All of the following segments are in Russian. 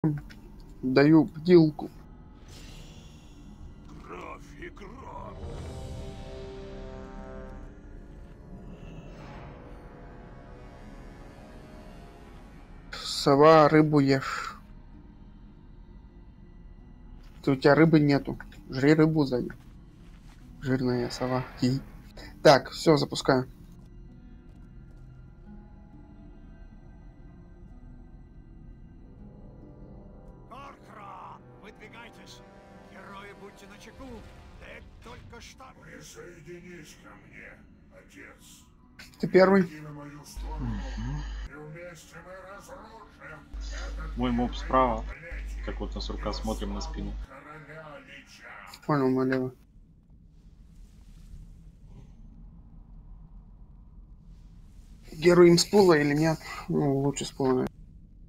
Даю бдилку. Кровь и кровь. Сова, рыбу ешь. У тебя рыбы нету. Жри рыбу сзади. Жирная сова. Хи. Так, все, запускаю. Оркра, выдвигайтесь. Герои, будьте начеку. Ты только что... Присоединись ко мне, отец. Ты первый. Иди на мою сторону, и вместе мы разрушим этот Мой моб справа. плеть Так вот, нас рука смотрим на спину. короля Лича. Понял, налево. Героем с пола или нет? Ну, лучше с пола, наверное.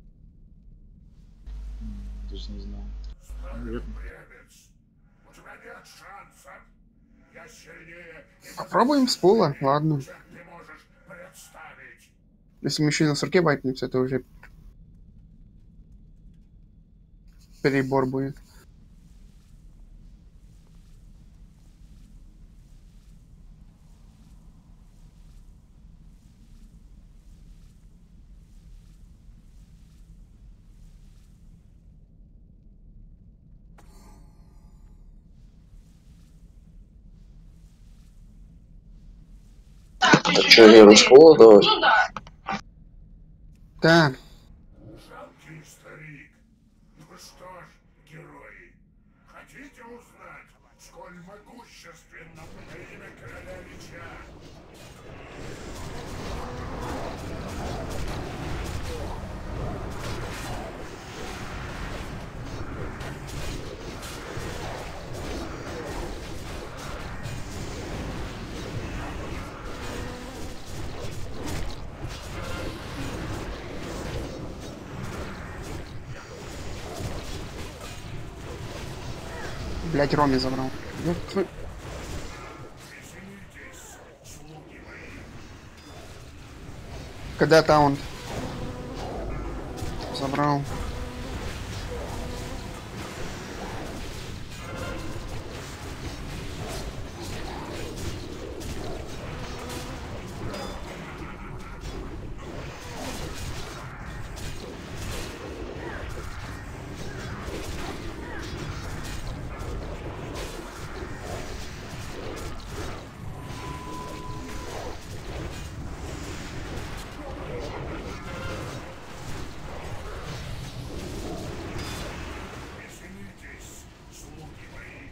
Даже не знаю. Наверное. Бредец. У тебя нет шансов. Я сильнее, Попробуем с пола, ладно. чем ты можешь представить. Если мужчина с руки вайпнется, это уже перебор будет. Так что, я раскола давай? Да, Жалкий старик. Ну что ж, герои, хотите узнать, сколь могущественно имя короля Лича? блять, Роми забрал. Ёб твою- Извинитесь, слуги мои. Когда таунт? Забрал. Извинитесь, слуги мои.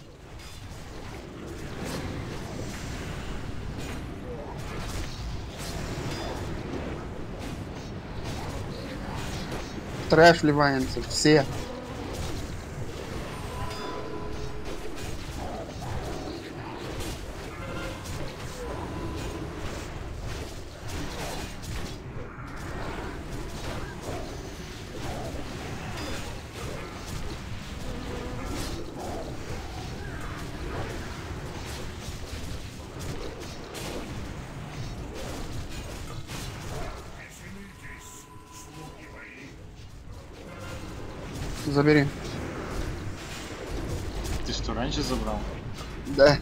Трэш вливается, все. Извинитесь, слуги мои. Забери. Ты что, раньше забрал? Да.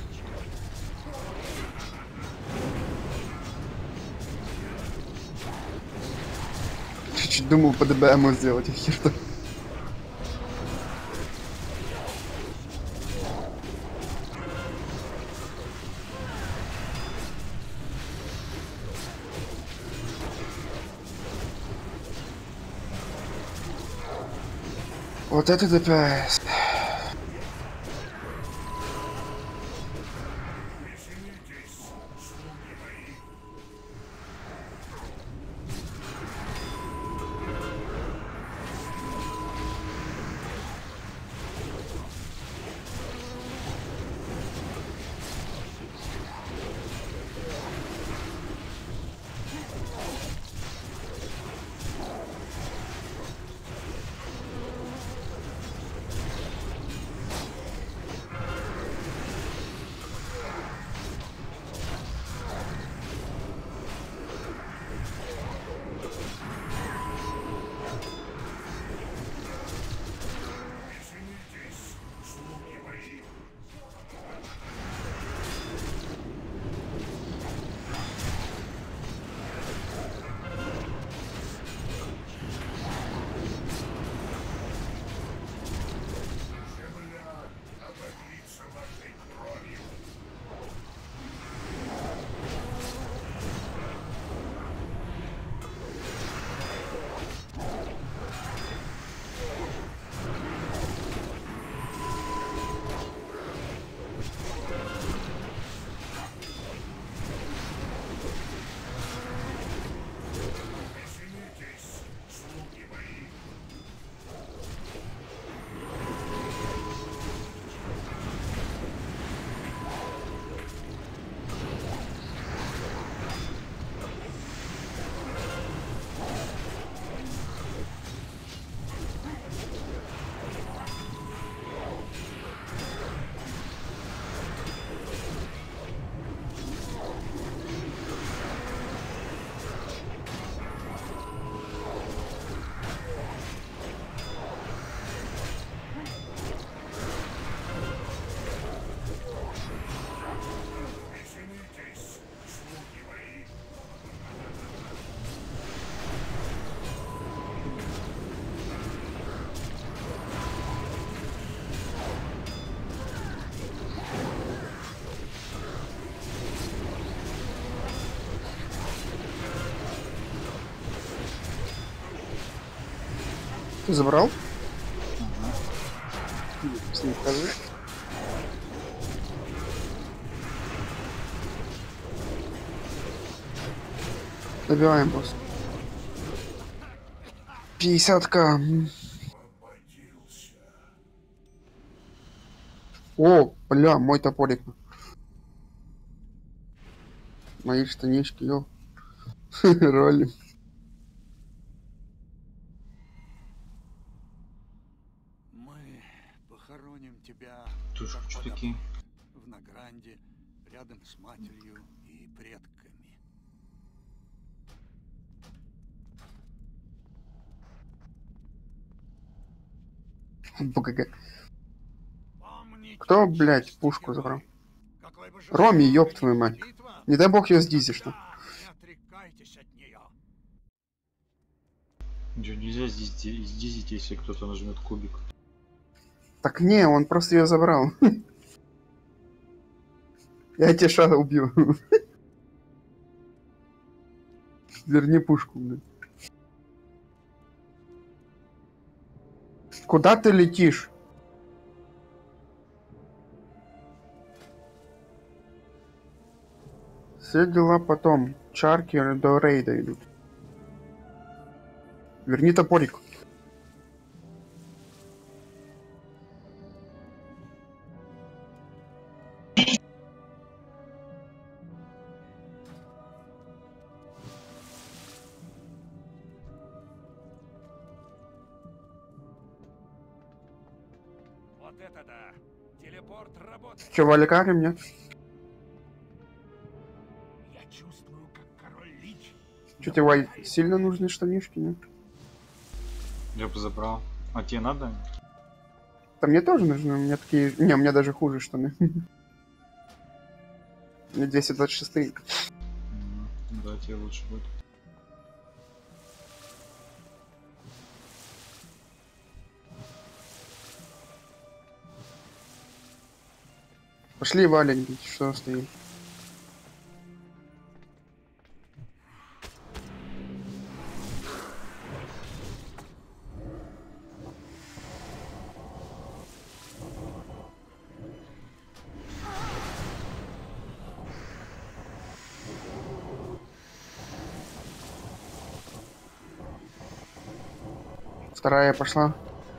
Чуть-чуть думал по ДБМу сделать их хер. Вот это ДПС. Извинитесь, слуги мои. Забрал? С ним хожу. Добиваем босс. 50к. О, бля, мой топорик. Мои штанишки, ё. Роли. Мы похороним тебя Тушь, как что подобает, такие? в Награнде, рядом с матерью и предками. БГГ. Помните, Кто, блядь, честный пушку герой, забрал? какой бы Роми, жестокой ёб ни твою была мать. битва, Не дай бог её сдизишь там. никогда не отрекайтесь от нее. Ничего, нельзя здесь дизить, если кто-то нажмет кубик. Так не, он просто ее забрал. Я тебе шага убью. Верни пушку, блядь. Куда ты летишь? Все дела потом. Чарки до рейда идут. Верни топорик. Вот это да! Телепорт работает. Че, валикарим, нет? Я чувствую, как король Лич. Че, тебе вай сильно нужны штанишки, нет? Я бы забрал. А тебе надо? Да мне тоже нужны, у меня такие... Не, у меня даже хуже штаны. У меня 226. Да, тебе лучше будет. Пошли валик бить, что стоим. Вторая пошла.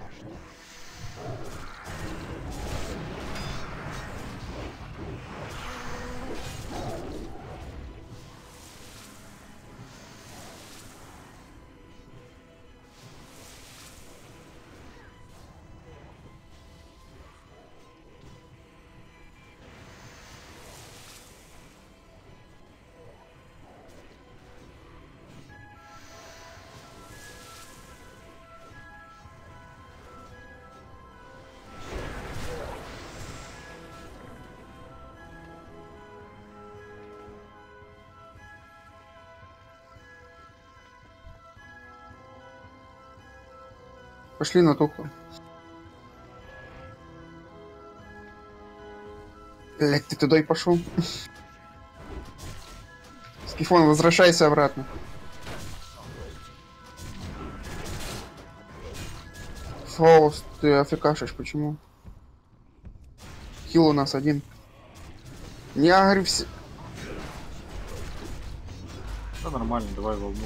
Пошли на тухло. Блять, ты туда и пошел. Скифон, возвращайся обратно. Фаус, ты афикашишь, почему? Хил у нас один. Не агрився. Да нормально, давай волну.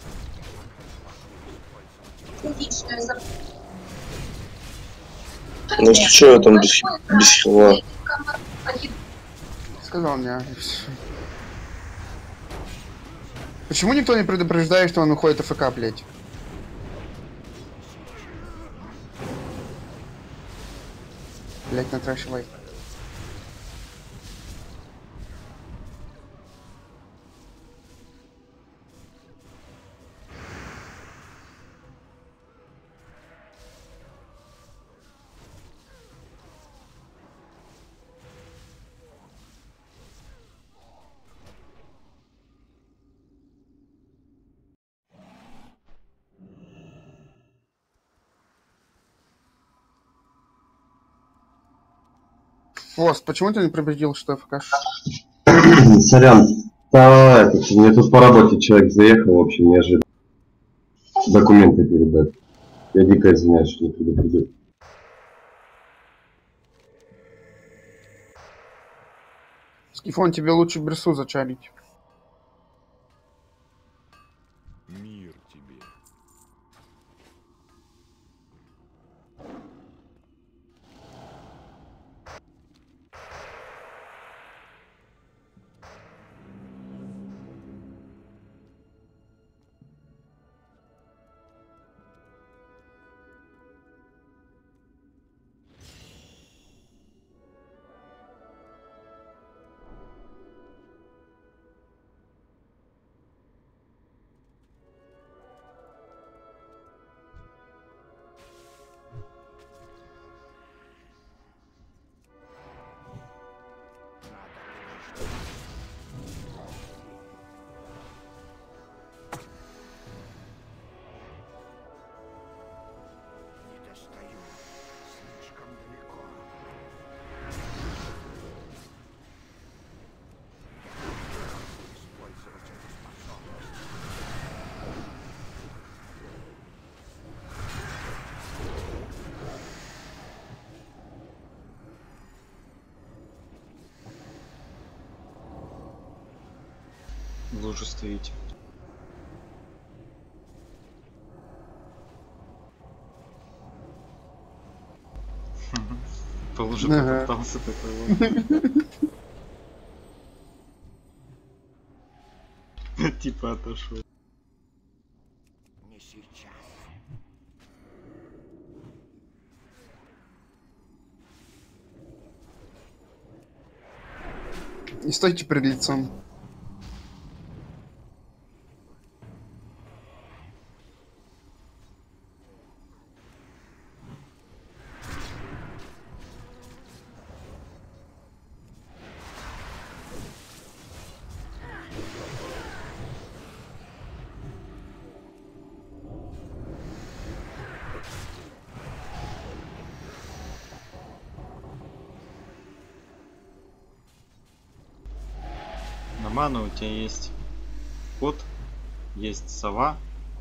Ну если что, я там без хила. Сказал не агрився. Почему никто не предупреждает, что он уходит АФК, блять? Блять, на трэш лайк. Фос, почему ты не предупредил, что АФК? Сорян. Да, это, мне тут по работе человек заехал, в общем, неожиданно. Документы передать. Я дико извиняюсь, что не предупредил. Скифон, тебе лучше Бресу зачарить. Мир тебе. Не достаю. Слишком далеко. Использовать эту способность. Вы уже стоите. Пол уже Ага. попытался такой вот. Типа отошел. Не сейчас. Не стойте перед лицом. На ману у тебя есть кот, есть сова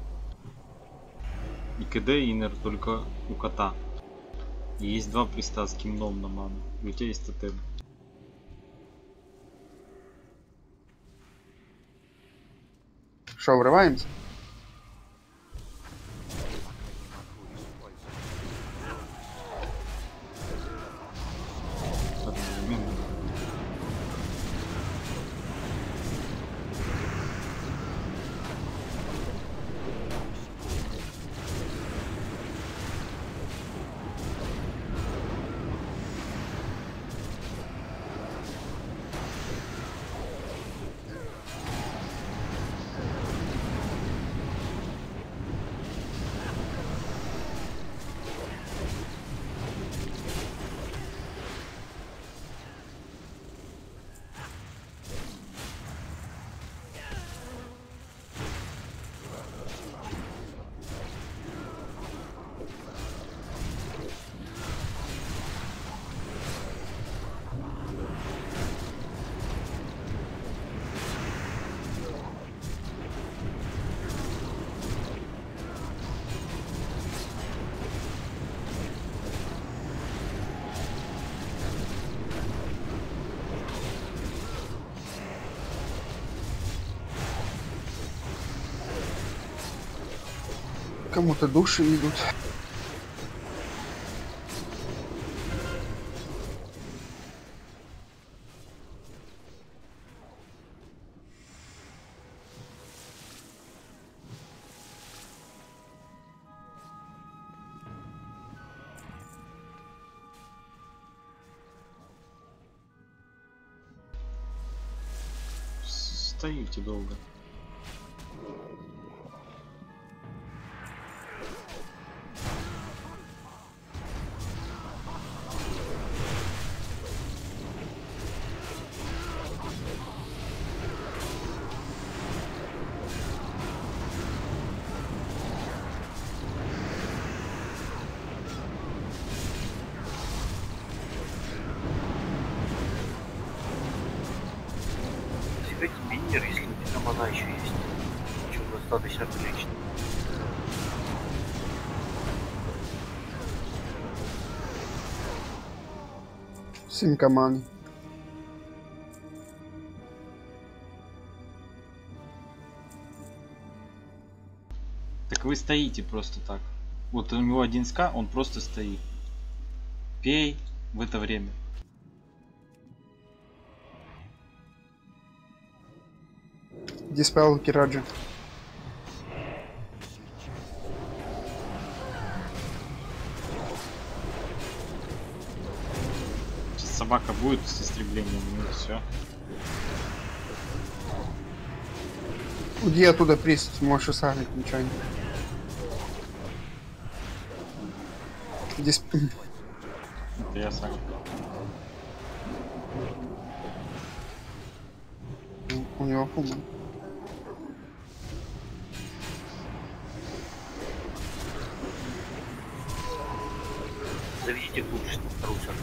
и КД инер только у кота. И есть два приста с кимном на ману. И у тебя есть тотем. Что, врываемся? Одновременно. Кому-то души идут. Стоите долго. Фигаки минер, если у тебя мана еще есть. Причем достаточно прилично. 7 команд. Так вы стоите просто так. Вот у него 1К, он просто стоит. Пей в это время. Диспел Кираджи. Сейчас собака будет с истреблением, ну и все. Уйди оттуда, приз, можешь и сагрить, ничего не. Это я сам. У него фума. Заведите лучше, русер.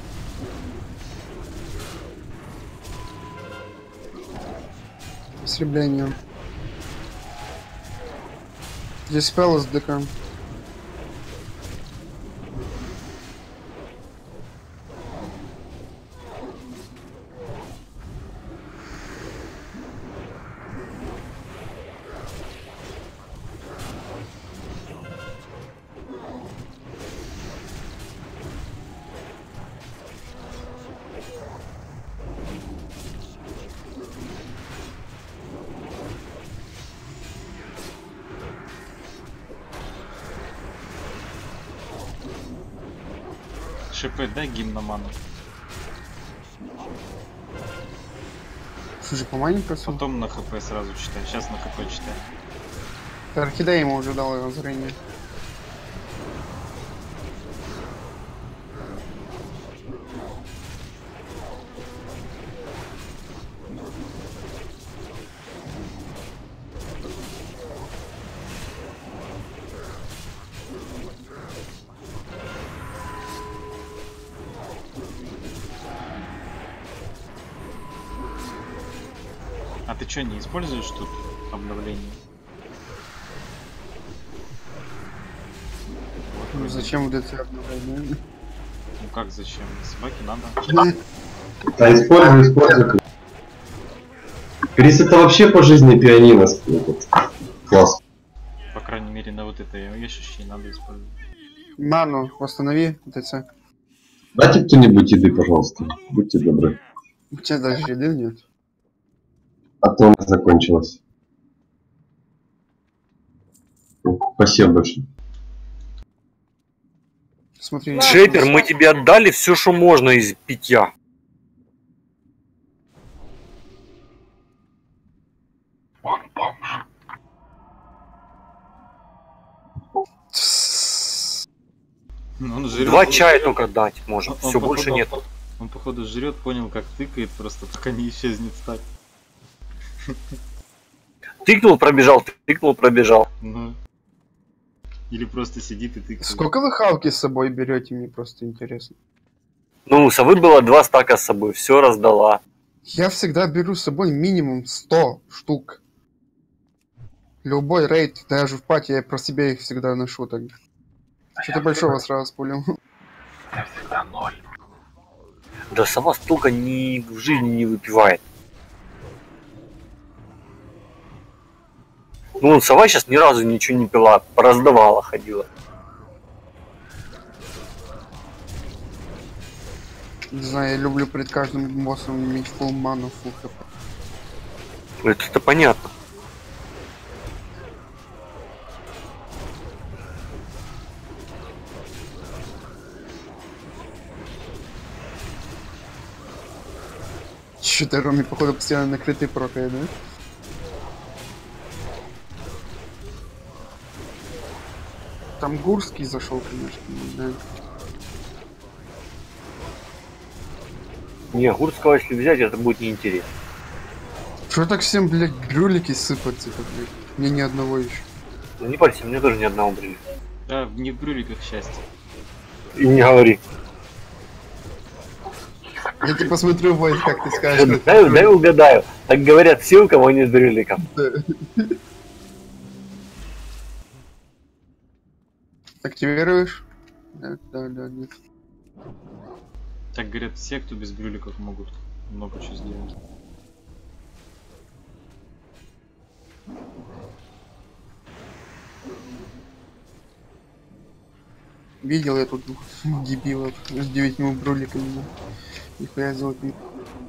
Истребление. Диспел с ДК. ШП, дай гимн на ману. Слушай, по мане просил. Потом на ХП сразу читай. Сейчас на ХП читай. Орхидея ему уже дал его зрение. А ты что, не используешь тут обновление? Ну, зачем вот это обновление? Ну как зачем? Собаке надо. Да используй. Крис, это вообще по жизни пианино. Этот. Класс. По крайней мере на вот этой вещи надо использовать. Ману восстанови ДЦ. Дайте кто-нибудь еды, пожалуйста. Будьте добры. У тебя даже еды нет. А то она закончилась. Спасибо большое. Смотри. Шейпер, мы тебе отдали все, что можно из питья. Ну, он жрет. 2 чая только дать можем. Он Все, больше походу- нет. Он походу жрет, понял, как тыкает, просто пока не исчезнет стать. Тыкнул, пробежал. Ну. Или просто сидит и тыкает. Сколько вы хавки с собой берете, мне просто интересно. Ну, у совы было 2 стака с собой, все раздала. Я всегда беру с собой минимум 100 штук. Любой рейд, даже в пати, я про себя их всегда ношу так. Что-то большого сразу спулил. Да сова столько ни в жизни не выпивает. Ну, он сова сейчас ни разу ничего не пила, пораздавала, ходила. Не знаю, я люблю перед каждым боссом иметь full ману, full хп. Это понятно. Что-то Роми, походу, постоянно накрытый прокает, да? Там Гурский зашел, конечно, да. Не, Гурского, если взять, это будет неинтересно. Что так всем, блядь, брюлики сыпаться, блядь? Мне ни одного еще. Ну не парься, мне тоже ни одного брили. Да, не в брюликах счастье. И не говори. Я тебе посмотрю, Войт, как ты скажешь. Дай угадаю. Так говорят все, у кого нет брюликов. Активируешь? Да, нет. Так говорят, все, кто без брюликов могут много чего сделать. Видел я тут дебилов с 9 бруликами. Нихуя сделать не...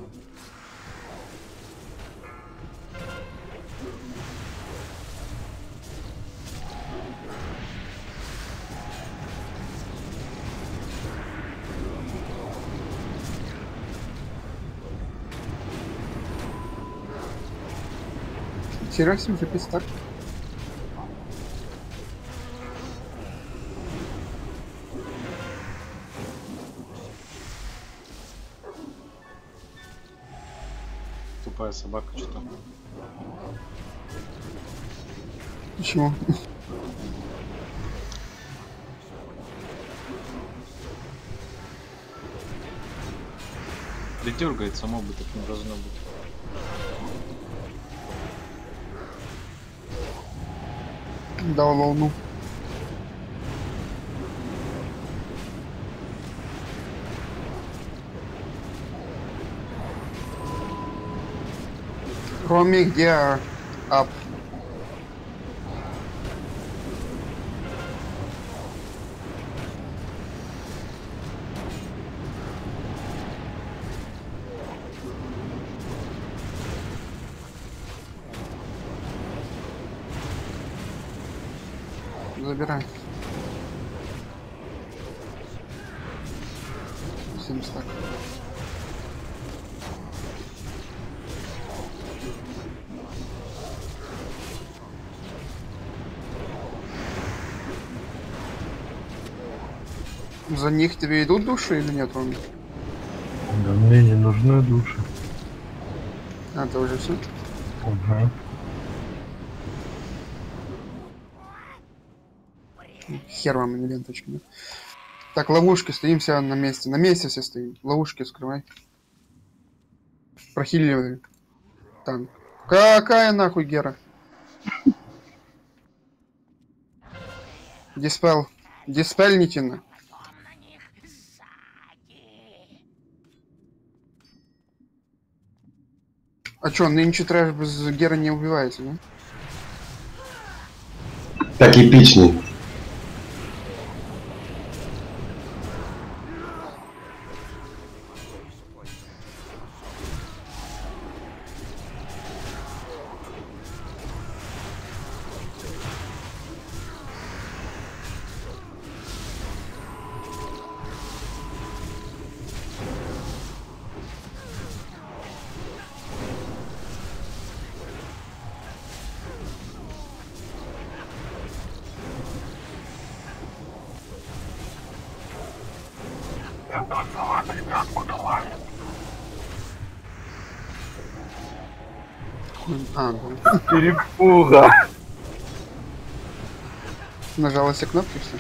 Хераксим уже пистак. Тупая собака, что-то. Почему? Да дергает, само бы так не должно быть. Дал волну. Роми, где ап? Забирай. 7 стак. За них тебе идут души или нет, Роми? Да мне не нужны души. А, это уже все? Угу. Хер вам, не ленточки, да? Так, ловушки, стоим все на месте. На месте все стоим. Ловушки скрывай. Прохиливай. Танк. Какая нахуй Гера? Диспел. Диспельните на. А чё, нынче трэш без Гера не убивается, да? Так эпичный. А, да. Перепуга. Нажала все кнопки, все.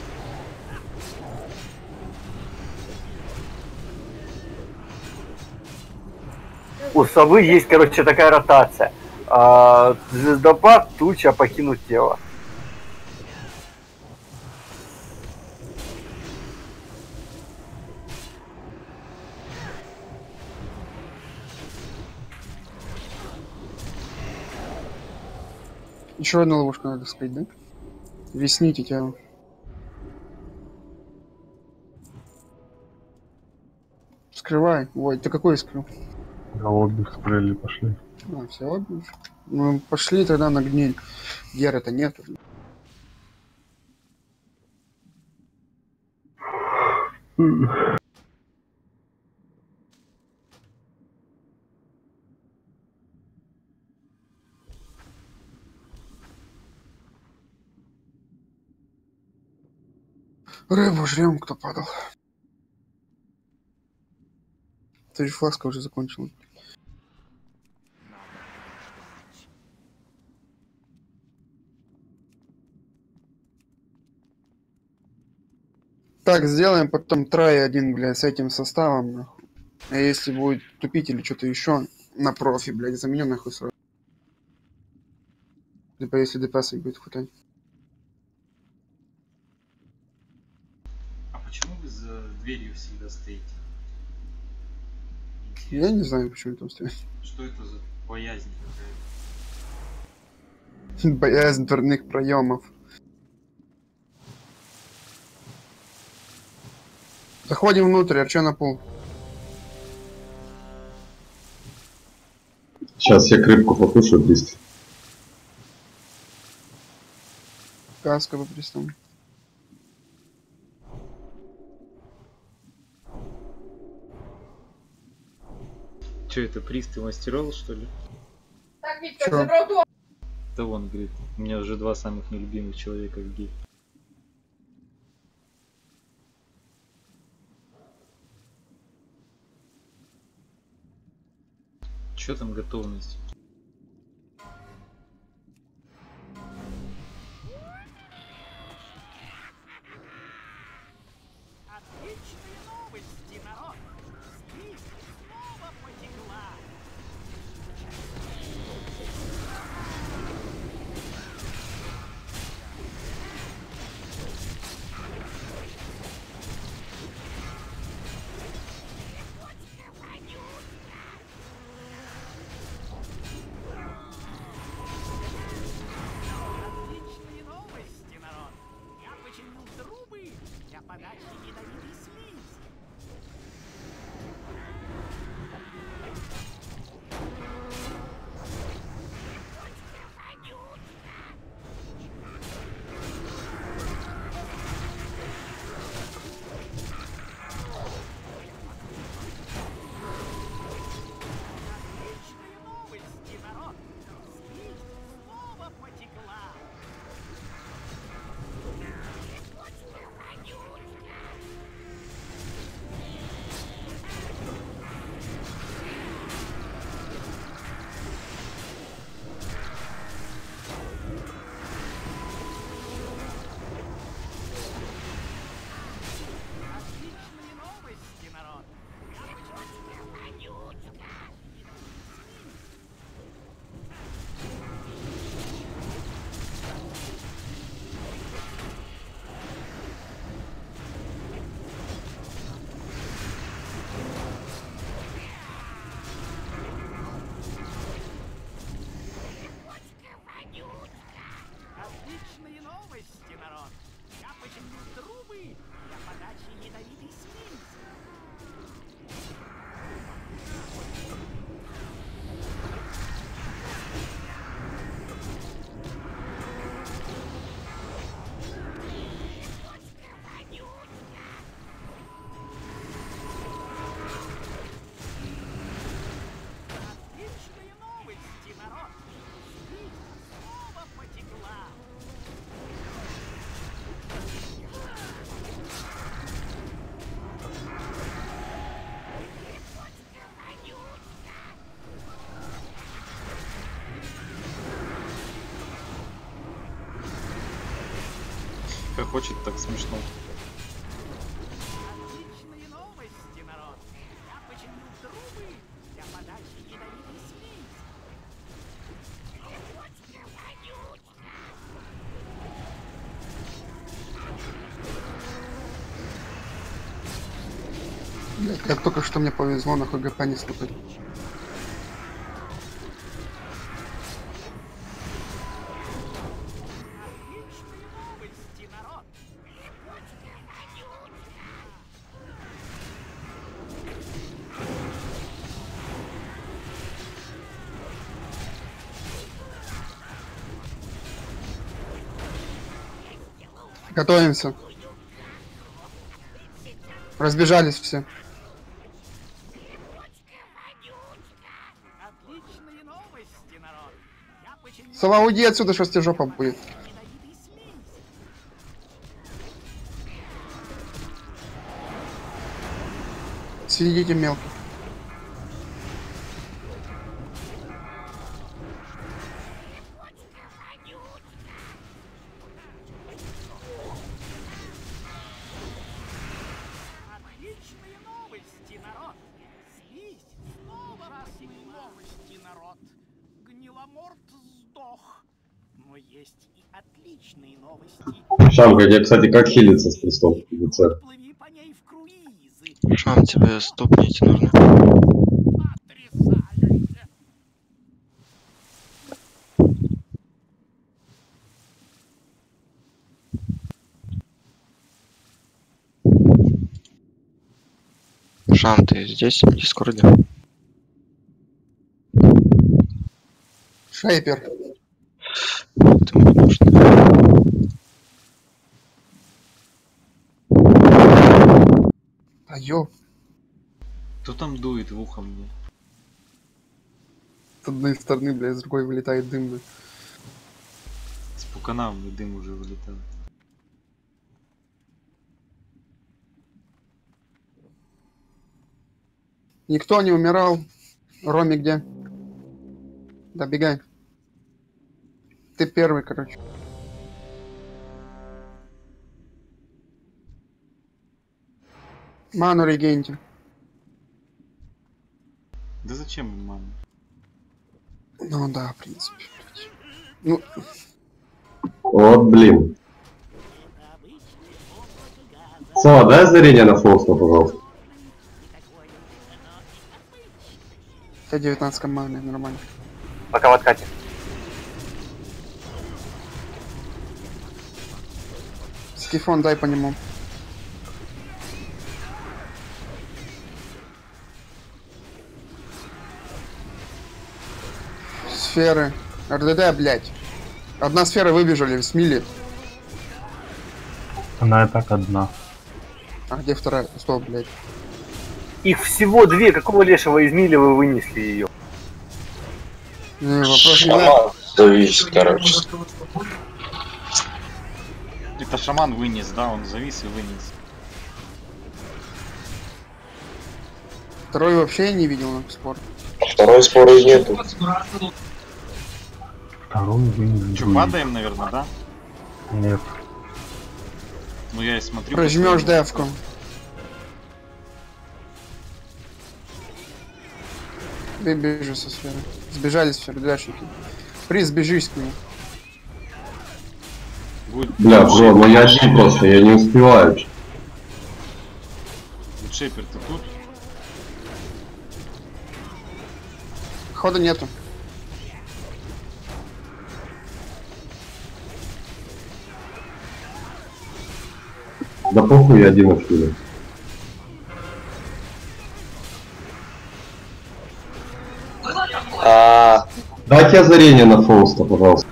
У совы есть, короче, такая ротация. Звездопад, туча, покинуть тело. Еще одну ловушку надо сказать, да? Весните тебя. Скрывай. Ой, ты какой скрыл? На отдых спрели пошли. А, все, ладно. Ну, пошли тогда на гниль. Гера-то нет уже. Рыбу жрем, кто падал. Ты же фласка уже закончила. Так, сделаем потом трай один, блядь, с этим составом, нахуй. А если будет тупить или что-то еще на профи, блядь, заменю нахуй сразу. Либо если ДПС будет хватать. А почему вы за дверью всегда стоите? Я не знаю, почему там стоит. Что это за боязнь какая-то? Боязнь дверных проемов. Заходим внутрь, а чё на пол? Сейчас я рыбку покушаю быстро. Каска по пристам. Че это, приз ты мастерол, что ли? Чё? Да вон, говорит, у меня уже 2 самых нелюбимых человека в гей. Чё там готовность? Отличные новости, народ! Жизнь снова потекла! Отличные новости, народ! Я починил трубы для подачи ядовитой слизи. Отличные новости, народ! Слизь снова потекла! Отличные новости, народ! Я починил вонючка! Отличные новости, народ! Я починил трубы для подачи ядовитой слизи. Отличные новости, народ! Слизь снова потекла! Как хочет, так смешно. Отличные новости, народ! Я починил трубы для подачи ядовитой слизи. Блядь, как только что мне повезло на ХГП не стукать. Отличные новости, народ! Готовимся. Разбежались все. Отличные новости, народ! Я починил Сова, уйди отсюда, что с тебе жопа будет. ядовитой слизи. Сидите мелко. Отличные новости, народ! Слизь снова отличные новости, народ! Гниломорт сдох. Но есть и отличные новости. Шамка, я, кстати, как хилиться с крестом в лице? Плыви по ней в круизы. Шам, тебе стопнить нужно. Жан, ты здесь, в Дискорде? Шейпер. Ты мне нужен. А ё, Кто там дует в ухо мне? с одной стороны, блядь, с другой вылетает дым, блядь. С пукана дым уже вылетает. Никто не умирал. Роми где? Добегай. Ты первый, короче. Ману регеньте. Да зачем им мама? Ну да, в принципе. Ну, Вот, блин. Сова, дай озарение на Фауста, пожалуйста. это 19 команды, нормально. Пока в откате. Скифон дай по нему. Сферы. РДД, блядь. Одна сфера выбежали, смили. Она и так одна. А где вторая? Стоп, блядь. Их всего две. Какого лешего из мили вы вынесли ее? Вопрос не знаю. Шаман завис, короче. Это шаман вынес, да, он завис и вынес. Второй вообще я не видел на спорт. Второй споры нету. Второй вынес. Че, падаем, наверное, да? Нет. Ну я и смотрю. Прожмешь девку. Бежи со сферы. Сбежали сферы, дальшники. Приз, бежись к нему. Будет... Бля, бро, ну я один просто, я не успеваю. Шепер, ты тут? Хода нету. Да похуй, я один отсюда. Дайте озарение на Фауста, пожалуйста.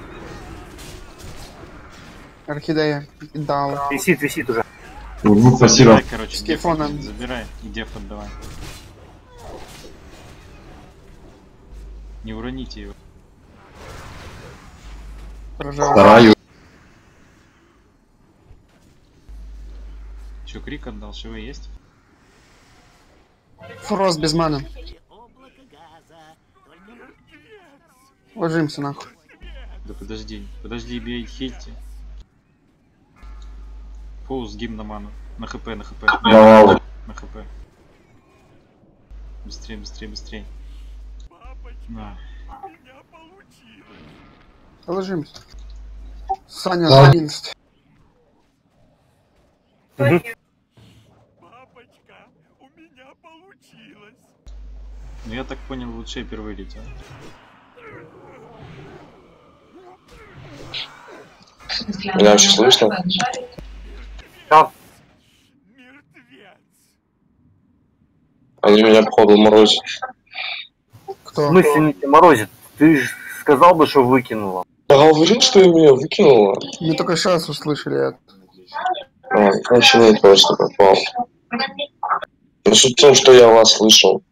Орхидея. Дал. Висит уже. Угу, спасибо. Забирай, короче, С деф телефона. забирай и деф отдавай. Не уроните его. Пожалуйста. Стараю. Че, крик отдал, шивы есть? Фрост без маны. Облако газа. Только Ложимся нахуй. Да подожди, бей, хильте. Фоус гимн на ману. На хп, на хп. Давай. На хп. Быстрее, быстрее, быстрее. На. Ложимся. Саня за 11. Папочка, у меня получилось. Ну я так понял, вот шейпер вылетел. Меня вообще слышно? Там. Мертвец. Они меня, походу, морозят. В Кто? смысле не морозит? Ты же сказал бы, что выкинула. Я говорил, что меня выкинуло. Мы только сейчас услышали это. Короче, нет, просто попал. Но суть в том, что я вас слышал.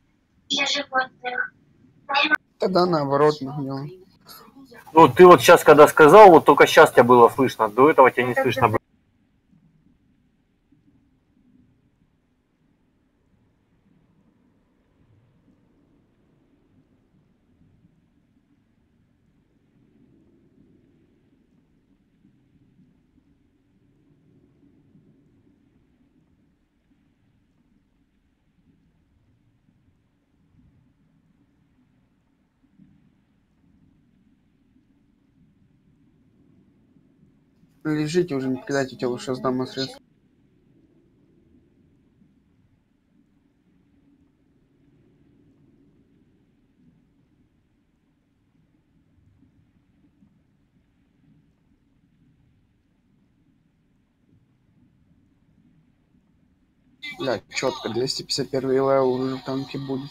Тогда наоборот нагнем. Ну, ты вот сейчас, когда сказал, вот только сейчас тебя было слышно. До этого тебя не слышно было. Лежите уже, не кидайте тело, сейчас дам средств. Бля, четко, 251 левел уже в танке будет.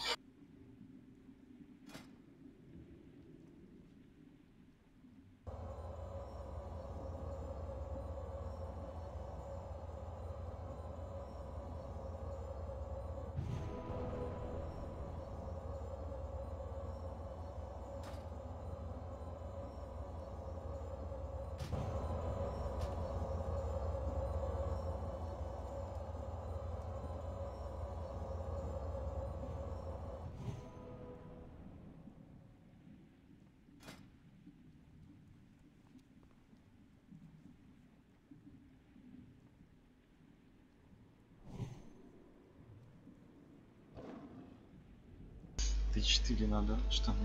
Т4 надо штаны.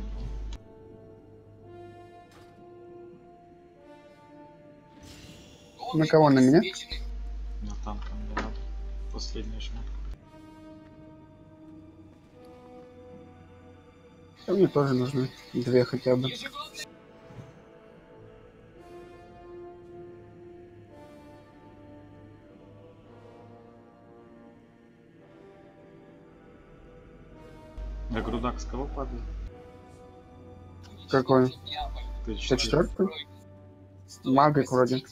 На кого, на меня? На танка мне надо. Последняя шмотка. А мне тоже нужны 2 хотя бы. Да грудак с кого падает? Какой? Т4. Т4? Магик вроде.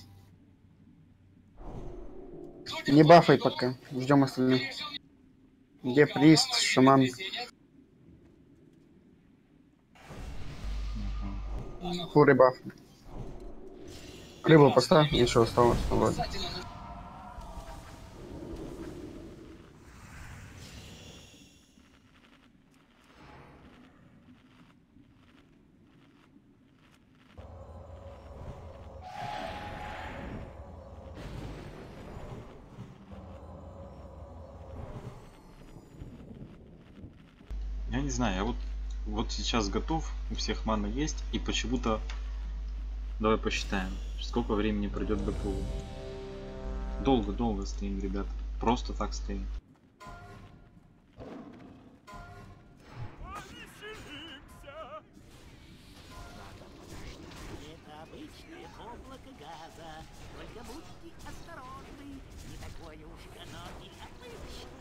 Не бафай пока. Ждем остальных. Где прист, шаман? Фуры баф. Рыбу поставь, еще осталось. Вроде. Я не знаю, я вот сейчас готов, у всех мана есть, и почему-то давай посчитаем, сколько времени пройдет до пула. Долго стоим, ребята. Просто так стоим. Это обычное облако газа. Только будьте осторожны. Не такое уж оно и обычное.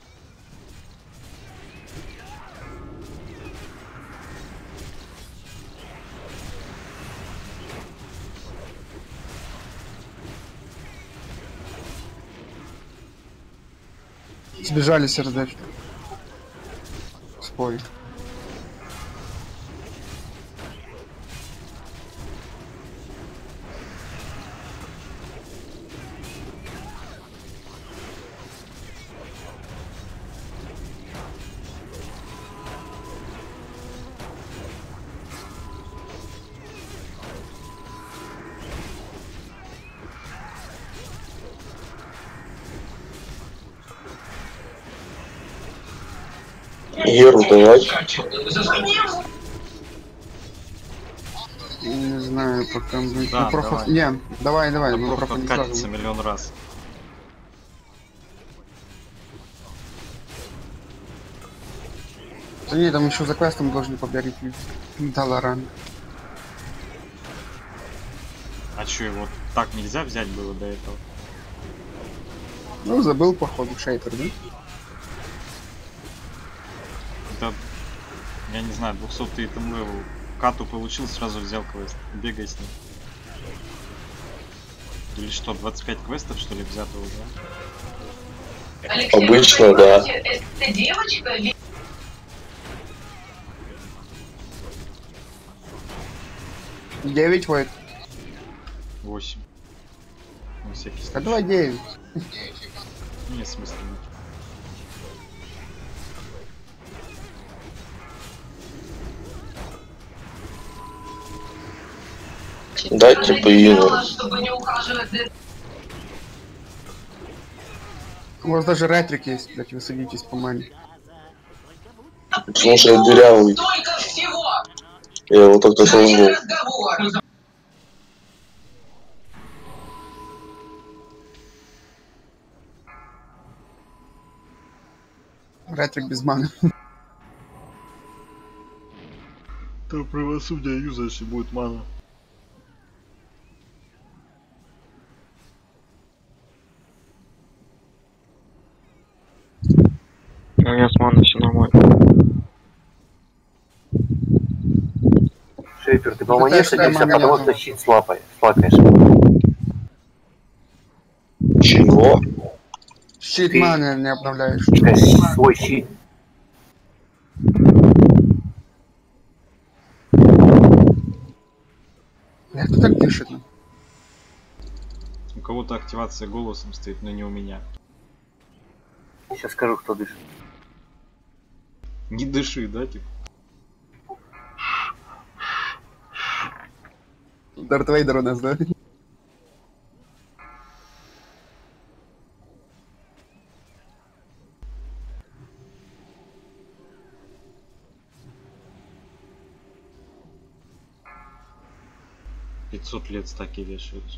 Сбежали сердечко. Спой. Геру давай. Не знаю, пока... Да, ну, профа... давай. Не, давай, Да мы проф профа не откатится сразу. миллион раз. Да не, там еще за квестом должны побегать Даларан. А чё, его так нельзя взять было до этого? Ну, забыл, походу, шейпер, да? Да, я не знаю, 200 там левел. Кату получил, сразу взял квест. Бегай с ним. Или что, 25 квестов, что ли, взято уже? Обычно, да. 9 войд. 8. На всякий А случай. давай 9. Нет смысла. Дайте поину. У вас даже ретрик есть, блять, вы садитесь по мане. Потому что я дырявый. Я его только создал. Ретрик без маны. Там правосудие юзаешь и будет мана. У меня с маной все нормально. Шейпер, ты по Какая мне ж садишься, мага потому нету? что щит слакаешь. Чего? Щит Ты- маны не обновляешь. Свой щит. Как кто так дышит? Ну? У кого-то активация голосом стоит, но не у меня. Сейчас скажу, кто дышит. Не дыши, да, типа? Дарт Вейдер у нас, да? — 500 лет стаки вешаются.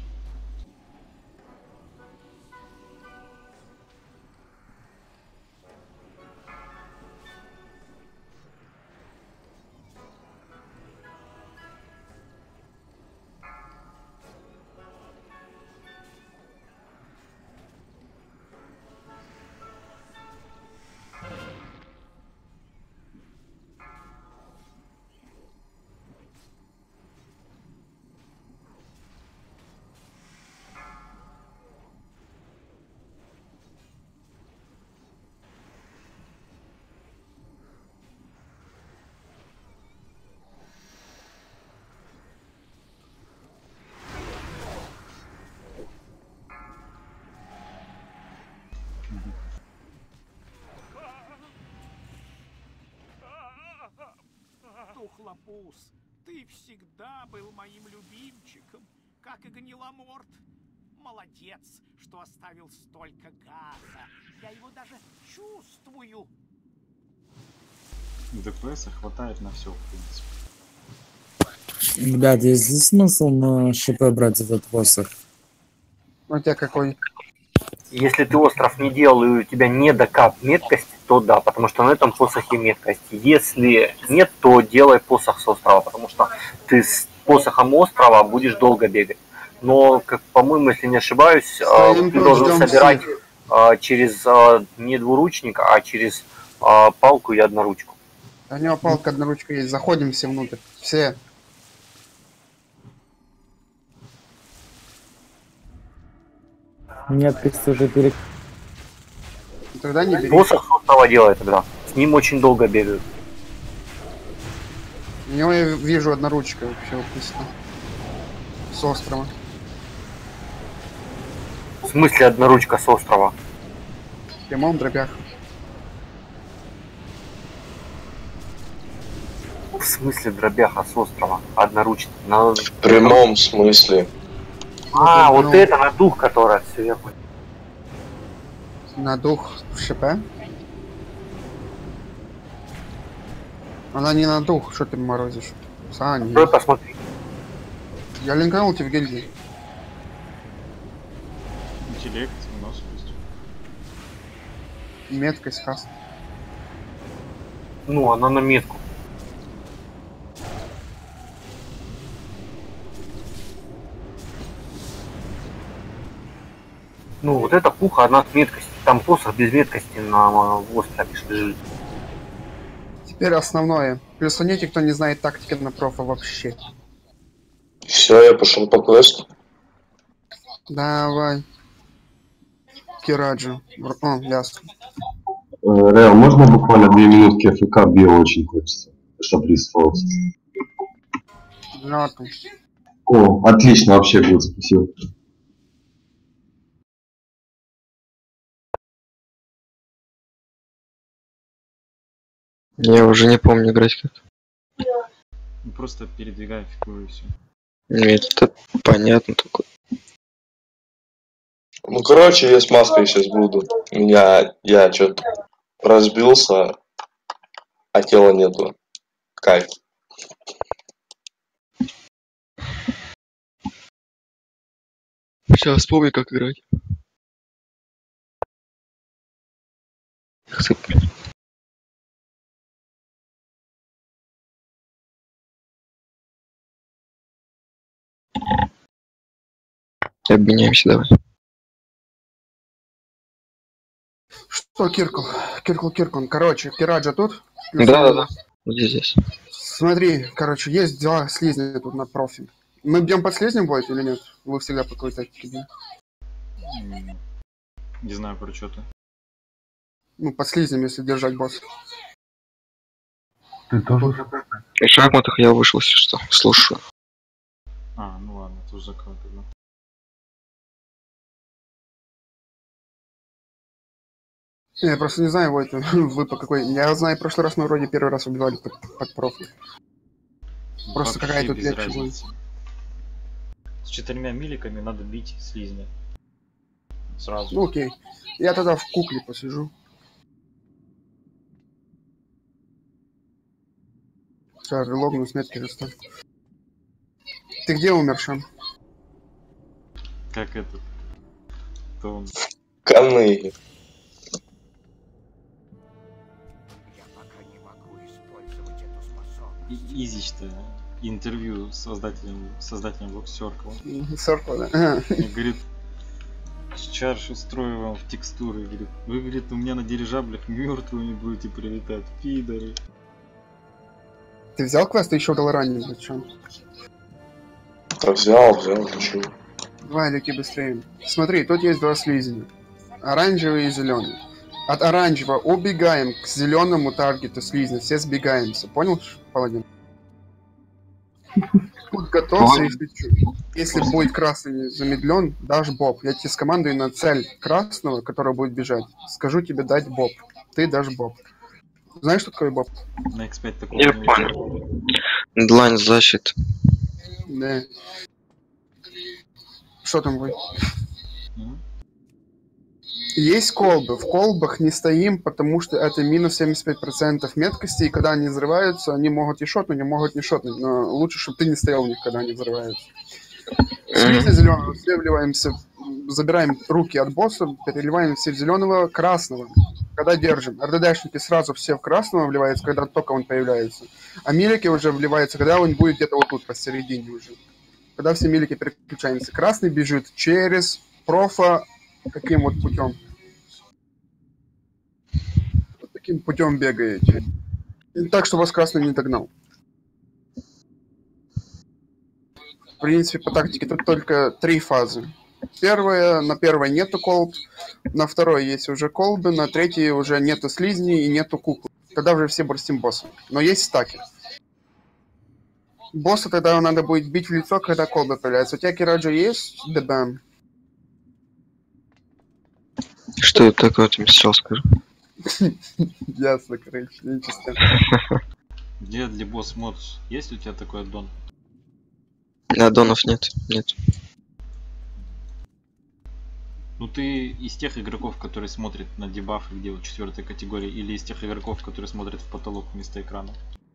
Тухлопус, ты всегда был моим любимчиком, как и Гниломорт. Молодец, что оставил столько газа. Я его даже чувствую. ДПС хватает на все, в принципе. Ребят, есть ли смысл на ШП брать этот посох? У тебя какой? Если ты остров не делал и у тебя не докап меткости, то да, потому что на этом посохе меткость. Если нет, то делай посох с острова, потому что ты с посохом острова будешь долго бегать. Но, как, по-моему, если не ошибаюсь, Стоим ты тут, должен ждем собирать всех. через не двуручника, а через палку и одноручку. У него палка одноручка есть. Заходим все внутрь. Все. Нет, ты уже перек... Тогда не бери. Посох с острова делай тогда. С ним очень долго бегают. У него я вижу одноручка вообще написано. С острова. В смысле одноручка с острова? В прямом дробях. В смысле дробяха с острова? Одноручный. На... В прямом смысле. А, Ну, вот это на дух, которая все, я понял. На дух в ШП. Она не на дух, что ты морозишь? Саня. Давай посмотри. Я линканул тебя в гильдии. Интеллект у нас есть. Меткость хаст. Ну, она на метку. Ну, вот эта пуха, она с меткостью. Там посох без меткости на острове лежит. Теперь основное. Плюсаните, кто не знает тактики на профа вообще. Все, я пошел по квесту. Давай. Кираджи. О, ясно. Реал, можно буквально 2 минутки АФК? Био очень хочется, чтобы рисовался. Ладно. О, отлично, вообще будет, спасибо. Я уже не помню играть как. Ну, просто передвигай фигуру и все. Это понятно только. Ну, короче, я с маской сейчас буду. Я что-то разбился, а тела нету. Кайф. Сейчас вспомни, как играть. Эх ты, блин. Обменяемся давай. Что, Киркл? Киркл. Короче, Кираджа тут? Да. Здесь. Смотри, короче, есть 2 слизня тут на профи. Мы бьем под слизнем будет или нет? Вы всегда по какой тактике бьете? Не знаю про что ты. Ну, под слизнем, если держать босс. Ты тоже? В шахматах я вышел, если что. Слушаю. А, ну ладно, это уже закрыл тогда. Я просто не знаю, Войт, вы по какой... Я знаю, в прошлый раз мы вроде первый раз убивали под профи. Просто Вообще какая тут без легче будет. разницы. С 4 миликами надо бить слизня. Сразу. Ну окей. Я тогда в кукле посижу. Сейчас релогну с метки достану. Ты где умер, Шам? Как этот? То он... Коны. Я пока не могу использовать эту способность. Изич-то интервью с создателем Block Circle. Circle, да? И говорит, чарш устрою вам в текстуры. Говорит, вы, говорит, у меня на дирижаблях мертвыми будете прилетать, пидоры. Ты взял квест, ты еще дал ранее, зачем? Да взял, почему? Давай, лети быстрее. Смотри, тут есть 2 слизня. Оранжевый и зеленый. От оранжевого убегаем к зеленому таргету слизня. Все сбегаемся. Понял, паладин? Тут готовься, если будет красный замедлен, дашь боб. Я тебе скомандую на цель красного, который будет бежать. Скажу тебе дать боб. Ты дашь боб. Знаешь, что такое боб? На X5 такого Я не понял. Длань защит. Да. Что там будет? М? Есть колбы. В колбах не стоим, потому что это минус 75% меткости, и когда они взрываются, они могут и шотнуть, и могут не шотнуть. Но лучше, чтобы ты не стоял в них, когда они взрываются. Слизня зеленого, все вливаемся, забираем руки от босса, переливаем все в зеленого, красного. Когда держим. РДДшники сразу все в красного вливаются, когда только он появляется. А милики уже вливаются, когда он будет где-то вот тут, посередине уже. Когда все милики переключаемся. Красный бежит через профа. Каким вот путем? Вот таким путем бегаете. И так, что вас красный не догнал. В принципе, по тактике тут только 3 фазы. На первой нету колб, на второй есть уже колбы, на третьей уже нету слизней и нету куклы. Тогда уже все бурстим босса. Но есть стаки. Босса тогда надо будет бить в лицо, когда колбы появляются. У тебя Кираджа есть? ДБМ. Что это такое, ты мне сейчас скажи? Ясно, короче, нечисто. Где для босс мод? Есть у тебя такой аддон? Аддонов нет. Ну ты из тех игроков, которые смотрят на дебафы, где вот 4-я категория, или из тех игроков, которые смотрят в потолок вместо экрана?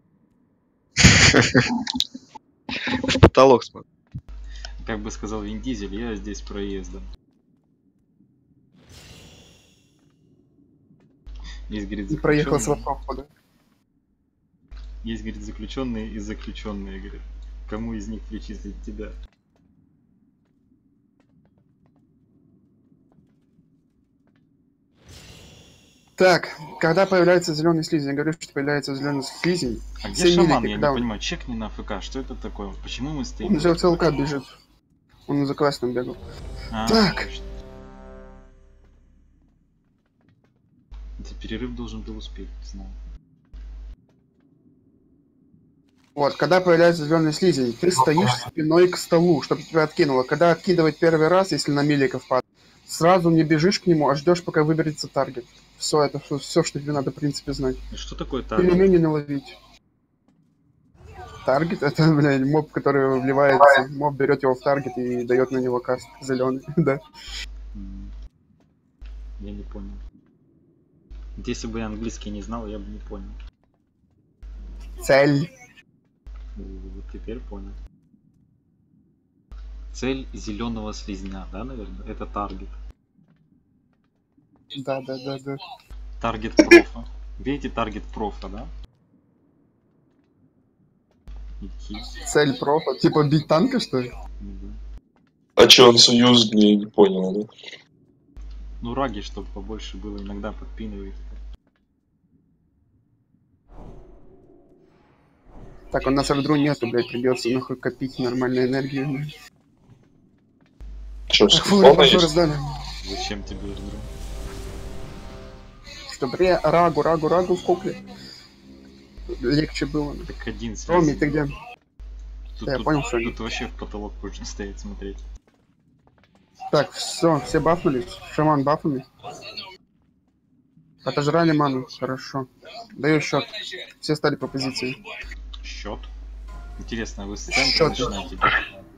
В потолок смотрю. Как бы сказал Вин Дизель, я здесь проездом. Есть, говорит, И проехал с заключенные. вопроса, да? Есть, говорит, заключенные и заключенные, говорит. Кому из них причислить тебя? Так, когда появляется зеленый слизень, я говорю, что появляется зеленый слизень. А где все шаман? милики, Я когда не понимаю. Чекни на АФК, что это такое? Почему мы стоим? он за ЦЛК бежит. Он за квестом бегал. Так. Точно. Это перерыв должен был успеть, знаю. Вот, когда появляется зеленый слизень, ты стоишь спиной к столу, чтобы тебя откинуло. Когда откидывать первый раз, если на миликов падает, сразу не бежишь к нему, а ждешь, пока выберется таргет. Все, это все, что тебе надо, в принципе, знать. Что такое таргет? Пельмени наловить. Таргет — это, блядь, моб, который вливается. Моб берет его в таргет и дает на него каст зеленый, да. Я не понял. Если бы я английский не знал, я бы не понял. Цель. Вот теперь понял. Цель зеленого слизня, да, наверное? Это таргет. Да. Таргет профа. Видите таргет профа, да? Цель профа. Типа бить танка, что ли? А чё он союз не понял, да? Ну, раги, чтобы побольше было, иногда подпинывает. Так, у нас ардру нету, блядь, придется нахуй копить нормальную энергию. Что, Так, с фури телефона пошел есть? раздали. Зачем тебе Эрдру? Чтобы рагу в кукле легче было. Так один Роми, слизень. ты где? Тут, Я тут- понял, что тут вообще в потолок можно стоять смотреть. Так, все бафнулись. Шаман бафами. Отожрали ману, хорошо. Даю счет. Все стали по позиции. Счет. Интересно, вы с центра Счёт. начинаете делать?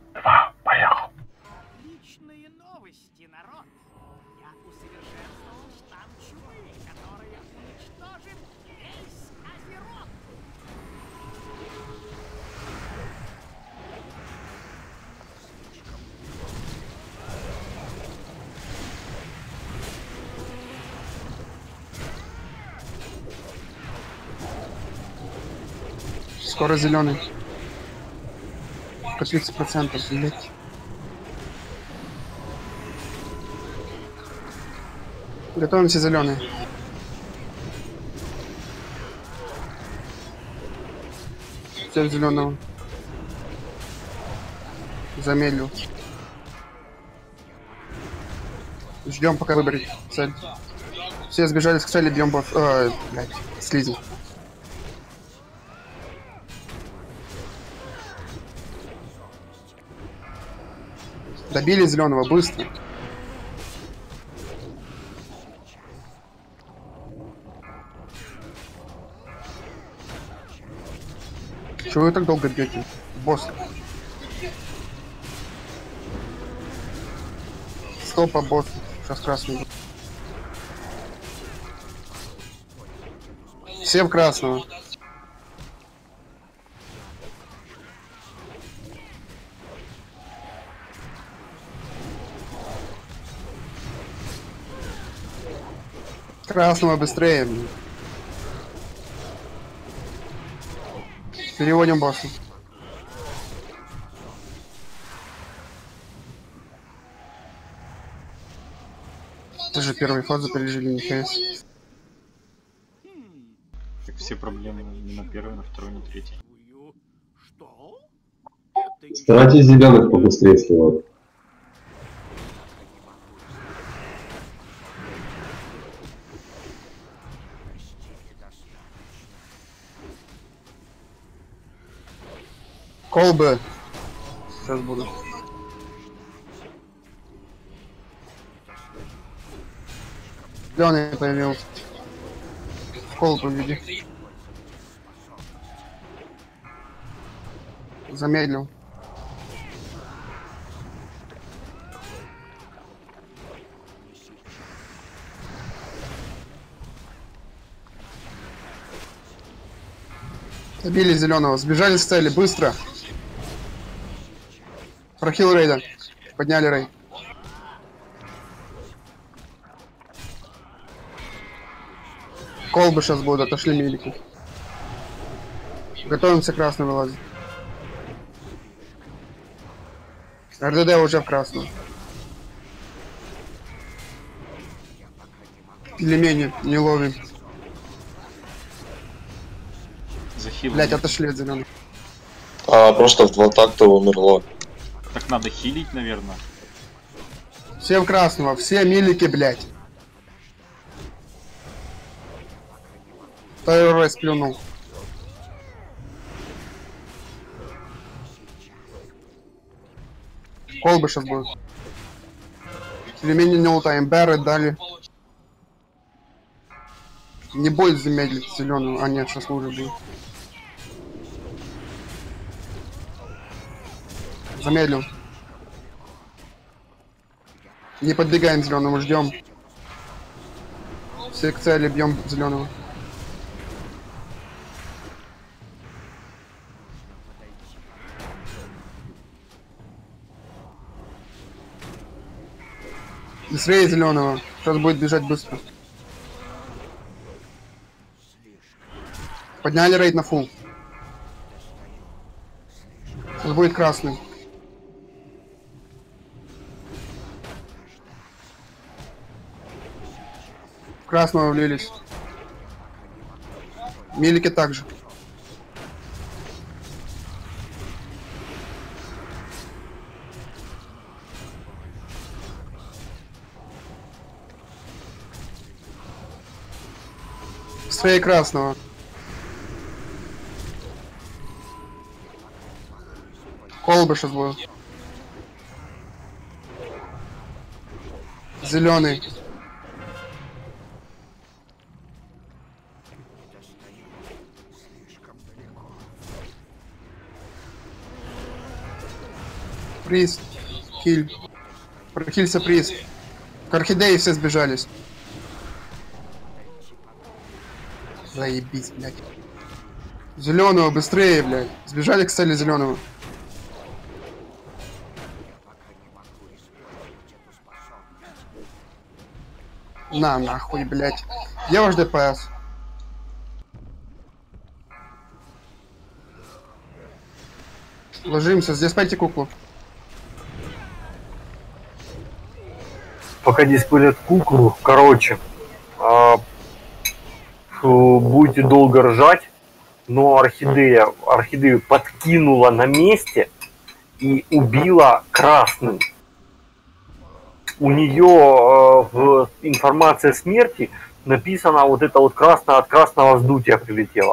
Отличные новости, народ. Я усовершенствовал штамм чумы, которая уничтожит весь Азерот. Скоро зеленый. По 30%, блять. Готовимся зеленый. Все зеленого. Замедлил. Ждем, пока выберет цель. Все сбежались к цели, бьем босс. Блять, слизень. Добили зеленого быстро. Чего вы так долго бьете? Босс. Стопа, босс. Сейчас красный будет. Все в красного. Красного быстрее. Переводим босса. Это же первый фазу пережили, нихуя. Так все проблемы не на первой, на второй, на третьей. Что? Старайтесь зеленых побыстрее сливать. Колбы. Сейчас буду. Зеленый появился. Колбу види. Замедлил. Добили зеленого. Сбежали с цели. Быстро. Прохил рейда. Подняли рейд. Колбы сейчас будут. Отошли милики. Готовимся красный вылазить. РДД уже в красном. Пельмени не ловим. Захилил. Блять, отошли от зеленых. Просто в 2 такта умерло. Так надо хилить, наверное. Все в красного, все милики, блять. Второй раз плюнул. Колбы сейчас будут. Пельмени не лутаем, бэры дали. Не будет замедлить зеленую. А нет, сейчас лужа будет. Замедлил. Не подбегаем зеленому, ждем. Все к цели, бьем зеленого. Быстрее зеленого. Сейчас будет бежать быстро. Подняли рейд на фул. Сейчас будет красный. Красного влились. Милики также. Быстрее красного. Колба сейчас будет. Зеленый. Приз. Хиль. Прохилься приз. К орхидеи все сбежались. Заебись, блядь. Зеленого быстрее, блядь. Сбежали к цели зеленого. На, нахуй, блядь. Где ваш ДПС? Ложимся, здесь пойти куклу. Пока здесь пылят куклу, короче, будете долго ржать, но орхидею подкинула на месте и убила красным. У нее в информации смерти написано вот это вот красное от красного вздутия прилетело.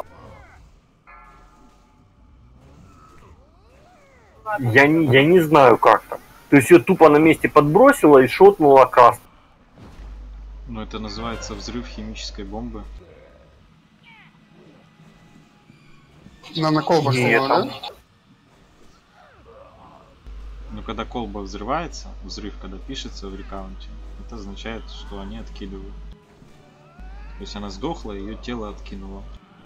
Я не знаю как так. То есть ее тупо на месте подбросило и шотнуло красным. Ну это называется взрыв химической бомбы. На колба что, да? Но когда колба взрывается, взрыв когда пишется в рекаунте, это означает, что они откидывают. То есть она сдохла, ее тело откинуло.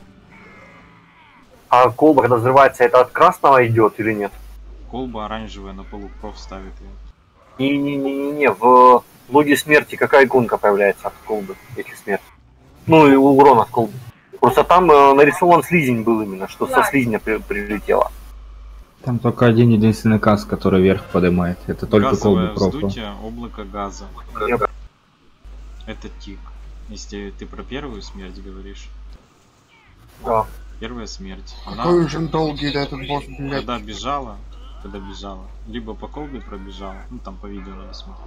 А колба, когда взрывается, это от красного идет или нет? Колба оранжевая на полу проф ставит ее. Не, в логе смерти какая иконка появляется от колбы, этих смерти? Ну и урон от колбы. Просто там нарисован слизень был именно, что со слизня прилетело. Там только один единственный газ, который вверх поднимает. Это только колба профа. Вздутие, облако газа. Это тик. Если ты про первую смерть говоришь. Да. Первая смерть. Какой же долгий этот босс, блядь. Когда бежала, либо по колбе пробежала, ну там по видео надо смотреть.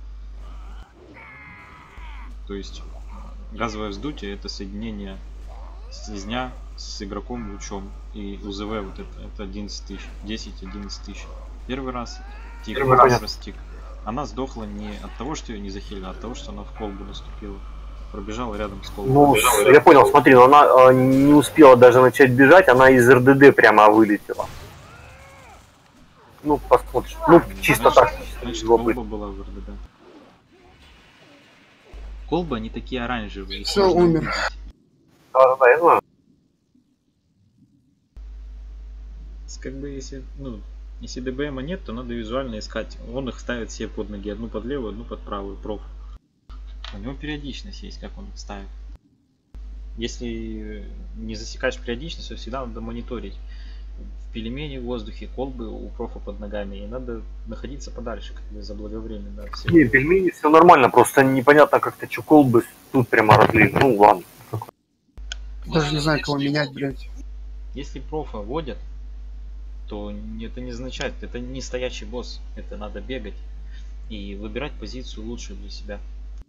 То есть газовое вздутие это соединение слизня с игроком лучом, и УЗВ вот это 11 тысяч, 10-11 тысяч. Первый раз тик, второй раз тик. Она сдохла не от того, что ее не захилили, а от того, что она в колбу наступила. Пробежала рядом с колбой. Ну, я понял, смотри, но она не успела даже начать бежать, она из РДД прямо вылетела. Ну, посмотришь. Ну, чисто так. Значит, колба была в РДД. Колбы, они такие оранжевые. Все, умер. Да, я знаю. Как бы если ДБМа нет, то надо визуально искать. Он их ставит себе под ноги. Одну под левую, одну под правую. Проф. У него периодичность есть, как он их ставит. Если не засекаешь периодичность, то всегда надо мониторить. В пельмени в воздухе, колбы у профа под ногами. И надо находиться подальше, как бы заблаговременно. Не, пельмени все нормально, просто непонятно как-то, что колбы тут прямо разлили. Ну ладно. Даже не знаю, кого менять, блядь. Если профа водят, то это не означает, это не стоячий босс. Это надо бегать и выбирать позицию лучшую для себя.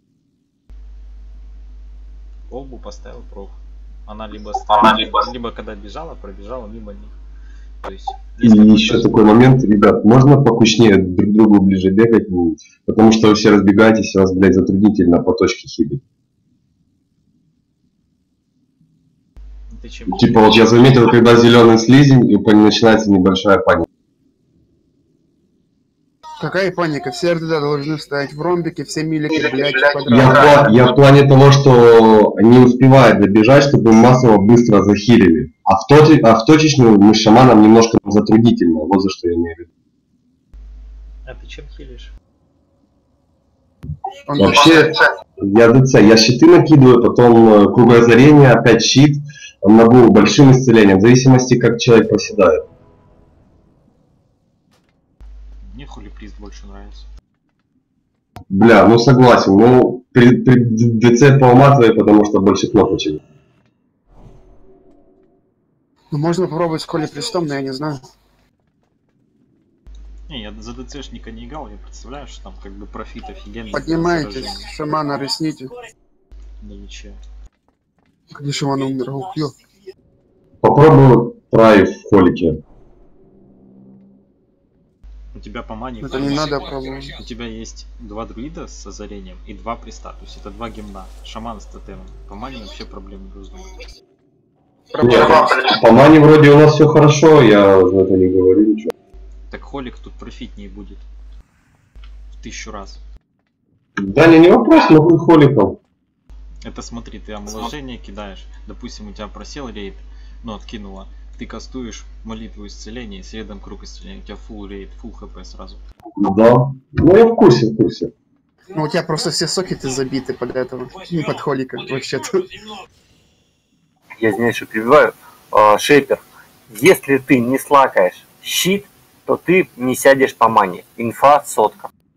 Колбу поставил проф. Она либо стояла, либо когда бежала, пробежала мимо них. То есть, и еще такой момент, ребят, можно покучнее друг к другу ближе бегать, потому что вы все разбегаетесь, и вас, блядь, затруднительно по точке хилить. Типа вот я заметил, когда зеленый слизень, и начинается небольшая паника. Какая паника? Все РДД должны стоять в ромбике, все милики, блядь, подряд. Я в плане того, что не успевает добежать, чтобы массово быстро захилили. А в точечную мы с шаманом немножко затруднительно. Вот за что я имею в виду. А ты чем хилишь? Вообще, я ДЦ. Я щиты накидываю, потом кругоозарение, опять щит. Могу большим исцелением, в зависимости, как человек проседает. Мне холиприст больше нравится. Бля, ну согласен, ну При ДЦ поуматывай, потому что больше кнопочек. Ну, можно попробовать с Коли Престом, но я не знаю. Не, я за ДЦшника не играл, я представляю, что там как бы профит офигенный. Поднимайтесь, шамана ресните. Да ничего. Где шаман умер? Ухлё. Попробую прайв в холике. У тебя по мане... Это не надо пробовать. У тебя есть 2 друида с озарением и 2 приста, то есть это 2 гимна. Шаман с тотемом. По мане вообще проблем не должно быть. Нет, по мане вроде у нас все хорошо, я за это не говорю ничего. Так холик тут профитнее будет. В 1000 раз. Да, не вопрос, но хуй холиком. Это смотри, ты омоложение кидаешь. Допустим, у тебя просел рейд, но откинуло. Ты кастуешь молитву исцеления, следом круг исцеления. У тебя full рейд, full хп сразу. Да. Ну я в курсе, в курсе. Ну, у тебя просто все сокеты забиты под этого. Не под холика, вообще-то. Я извиняюсь, что перебиваю. Шейпер, если ты не слакаешь щит, то ты не сядешь по мане. Инфа 100.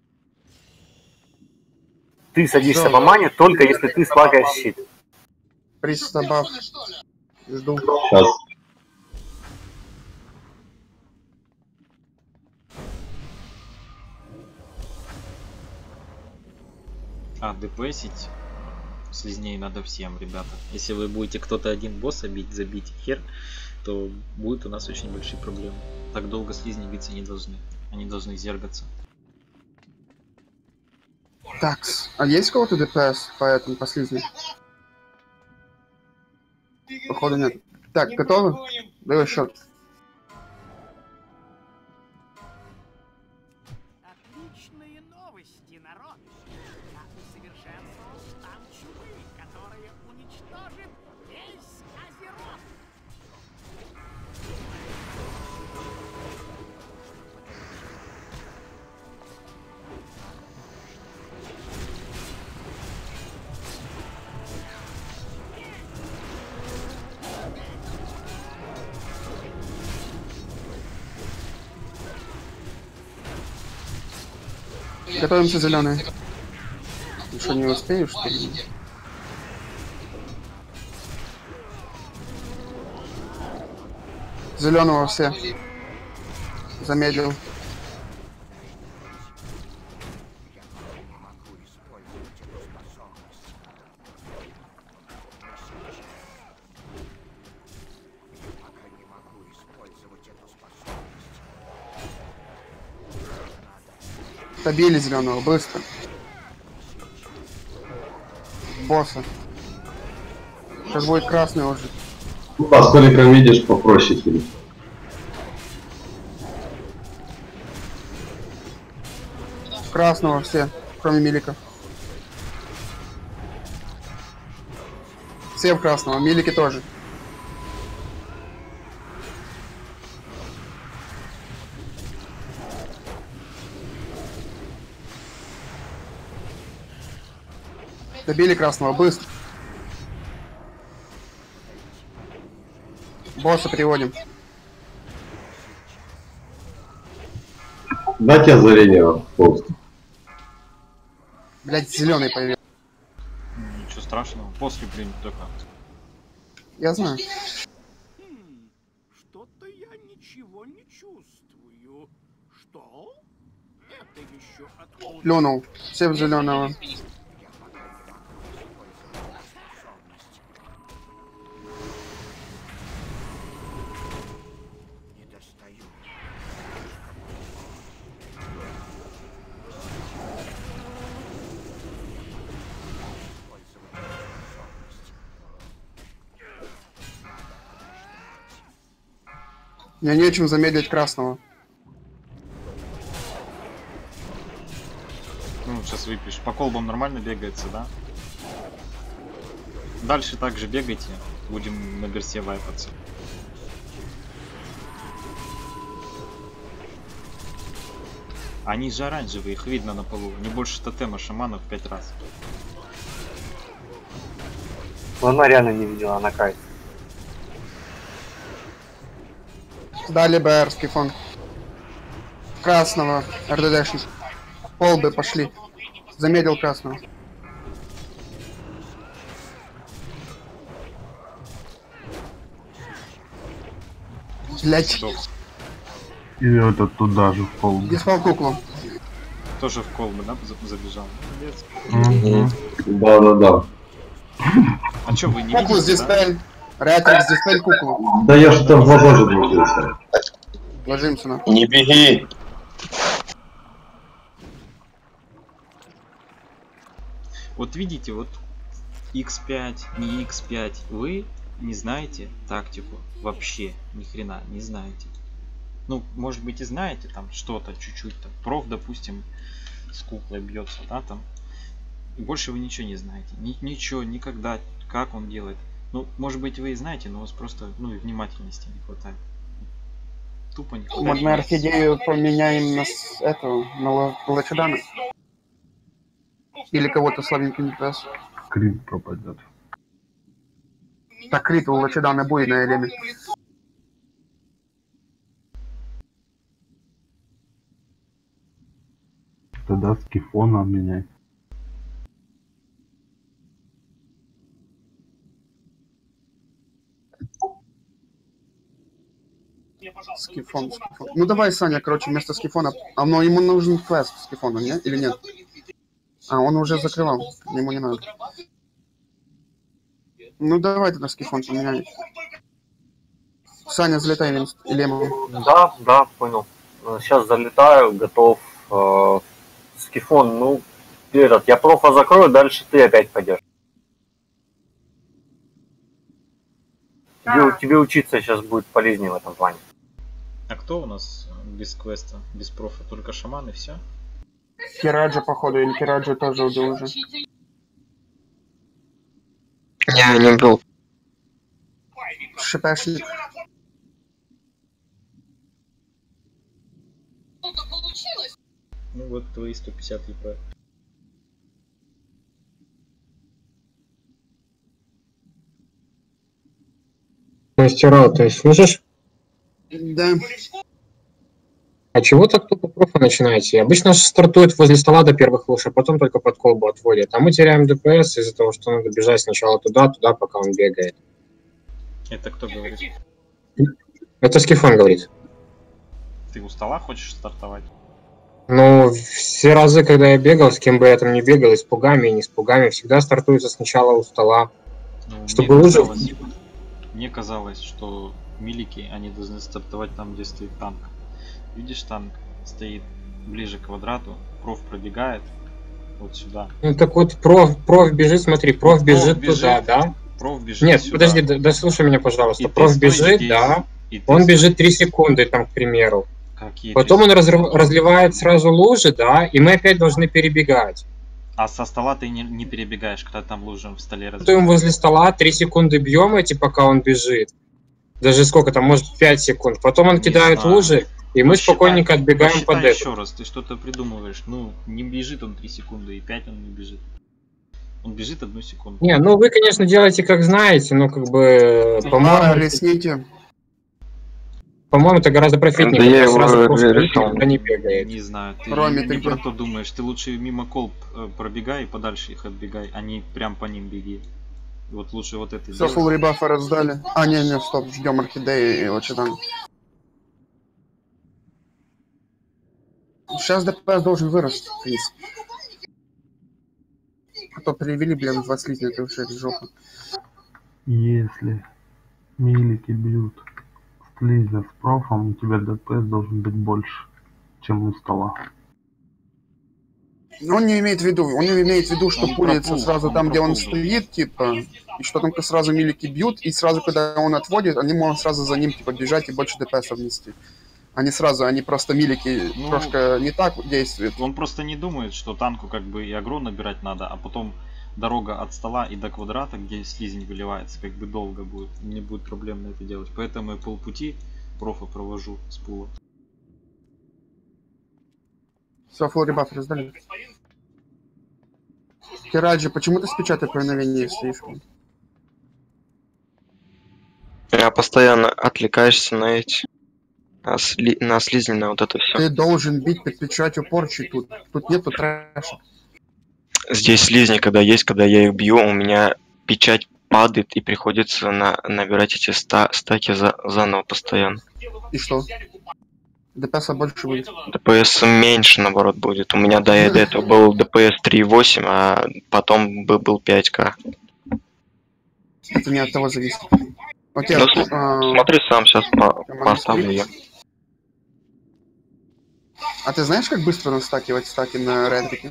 Ты садишься по мане только если ты слакаешь щит. Пристабав. Жду. Сейчас. А ДПсить слизней надо всем, ребята. Если вы будете кто-то один босса бить, забить хер, то будет у нас очень большие проблемы. Так долго слизни биться не должны. Они должны зергаться. Так, а есть у кого-то ДПС по этому, по слизни? Походу нет. Так, готовы? Давай счет. Отличные новости, народ! Я усовершенствовал стан чумы, которая уничтожит весь Азерот. Готовимся, зеленые. Ты что, не успеешь, что ли? Зеленого все. Замедлил. Добили зеленого, быстро. Босса. Сейчас будет красный уже. Ну, а с холиком видишь попроще тебе. Красного все, кроме Милика. Все в красного, Милики тоже. Добили красного, быстро. Босса переводим. Дайте озарение просто. Блять, зеленый появился. Ничего страшного, после примет только. Я знаю. Что-то я ничего не чувствую. Что? Это еще откуда? Плюнул. Все в зеленого. Мне нечем замедлить красного. Ну, сейчас выпьешь. По колбам нормально бегается, да? Дальше также бегайте. Будем на берсе вайпаться. Они же оранжевые, их видно на полу. Не больше тотема шамана в 5 раз. Но она реально не видела, она кайф. Дали БРский фон. Красного, РДДшник. Полбы пошли. Замедлил красного. Блять, И этот туда же в пол. диспал куклу. Тоже в колбы, да, забежал? Молодец. Да. А чё, вы не Куклу видите, здесь да? пель. Реатрикс здесь пель куклу. Да я что-то в глаза же блокился. Ложимся на. Не беги. Вот видите, вот x5, не x5, вы не знаете тактику вообще, ни хрена не знаете. Ну, может быть и знаете там что-то чуть-чуть, там, проф, допустим, с куклой бьется, да, там. И больше вы ничего не знаете. Ничего, никогда, как он делает. Ну, может быть вы и знаете, но у вас просто, ну, и внимательности не хватает. Тупо не хватает. Вот мы орхидею поменяем на эту, на Лачедана. Или кого-то слабенький ДПС. Крит пропадет. Так, крит у Лачедана будет на Элеме. Тогда скифона меняй. Скифон. Ну давай, Саня, короче, вместо скифона. А но ему нужен флэш скифона, не? Или нет? А, он уже закрывал. Ему не надо. Ну давай тогда скифон поменяй. Саня, залетай Элему. Да, понял. Сейчас залетаю, готов. Скифон, ну, этот, я профа закрою, дальше ты опять пойдешь. Тебе учиться сейчас будет полезнее в этом плане. А кто у нас без квеста, без профа? Только шаман и все? Кираджа, походу, или Кираджа тоже убил уже. Я не был. Шипяшник. Ну вот твои 150 ЕП. Мастера, ты слышишь? Да. А чего так тупо профа начинаете? Обычно стартует возле стола до первых луж, а потом только под колбу отводит. А мы теряем ДПС из-за того, что надо бежать сначала туда, пока он бегает. Это кто говорит? Это Скифон говорит. Ты у стола хочешь стартовать? Ну, все разы, когда я бегал, с кем бы я там не бегал, и с пугами, и не с пугами, всегда стартуется сначала у стола. Ну, чтобы лужи... Мне казалось, что милики, они должны стартовать там, где стоит танк. Видишь, танк стоит ближе к квадрату, проф пробегает вот сюда. Ну так вот, проф бежит, смотри, проф бежит туда, да? Проф бежит Нет, сюда. подожди, дослушай меня, пожалуйста. И Проф ты бежит, здесь, да, и он ты бежит 3 секунды, там, к примеру. Какие Потом 3 он секунды? разливает сразу лужи, да, и мы опять должны перебегать. А со стола ты не перебегаешь, когда там лужа в столе Потом возле стола 3 секунды бьем эти, пока он бежит. Даже сколько там, может 5 секунд. Потом он кидает знаю. лужи, и мы спокойненько отбегаем под это. Еще раз, ты что-то придумываешь. Ну, не бежит он 3 секунды, и 5 он не бежит. Он бежит 1 секунду. Не, ну вы, конечно, делаете как знаете, но как бы, по-моему... Лесните. По-моему, это гораздо профитнее, Да когда я его сразу просто решил. никуда не бегает. Не знаю, ты Роме, не ты про где? то думаешь. Ты лучше мимо колб пробегай и подальше их отбегай, а не прям по ним беги. Вот лучше вот это Все, делай. фулл ребафа раздали. А, не, стоп, ждем орхидеи и Лачедан. Сейчас ДПС должен вырасти, в принципе. А то перевели, блин, 2 слизня, это вообще жопа. Если милики бьют слизя с профом, у тебя ДПС должен быть больше, чем у стола. Он не имеет в виду, что Он пулится пропул, сразу он там, где он пропул. стоит, типа, и что там сразу милики бьют, и сразу, когда он отводит, они могут сразу за ним, типа, бежать и больше ДПС внести. Они просто милики Ну, немножко не так действуют. Он просто не думает, что танку как бы и агро набирать надо, а потом дорога от стола и до квадрата, где слизень выливается, как бы долго будет. Мне будет проблемно это делать. Поэтому я полпути профа провожу с пула. Все, фулл ребаф раздали. Кираджи, почему ты с печатой проникновения стоишь? Я постоянно отвлекаешься на эти... На слизни, на вот это все. Ты должен бить под печатью порчи тут. Тут нету трэша. Здесь слизни, когда я их бью, у меня печать падает и приходится набирать эти стаки заново постоянно. И что? ДПС больше будет. ДПС меньше, наоборот, будет. У меня до этого был ДПС 3.8, а потом был 5К. Это не от того зависит. Окей, Ну, смотри сам, сейчас поставлю я. А ты знаешь, как быстро настакивать стаки на рендрике?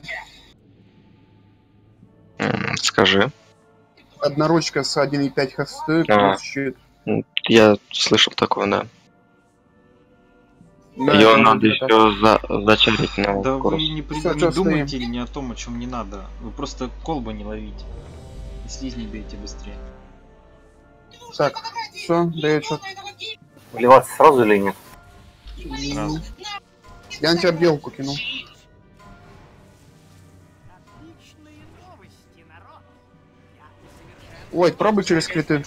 Скажи. Одна ручка с 1.5 хосты, плюс щит. Я слышал такое, да. Да, ее это надо будет еще зачарить на Да скорость. вы не думайте ни о том, о чем не надо. Вы просто колбы не ловите. И слизни бейте быстрее. Так, все, дает что. Вливаться сразу или нет? Сразу. Я на тебя белку кинул. Ой, пробуй через криты.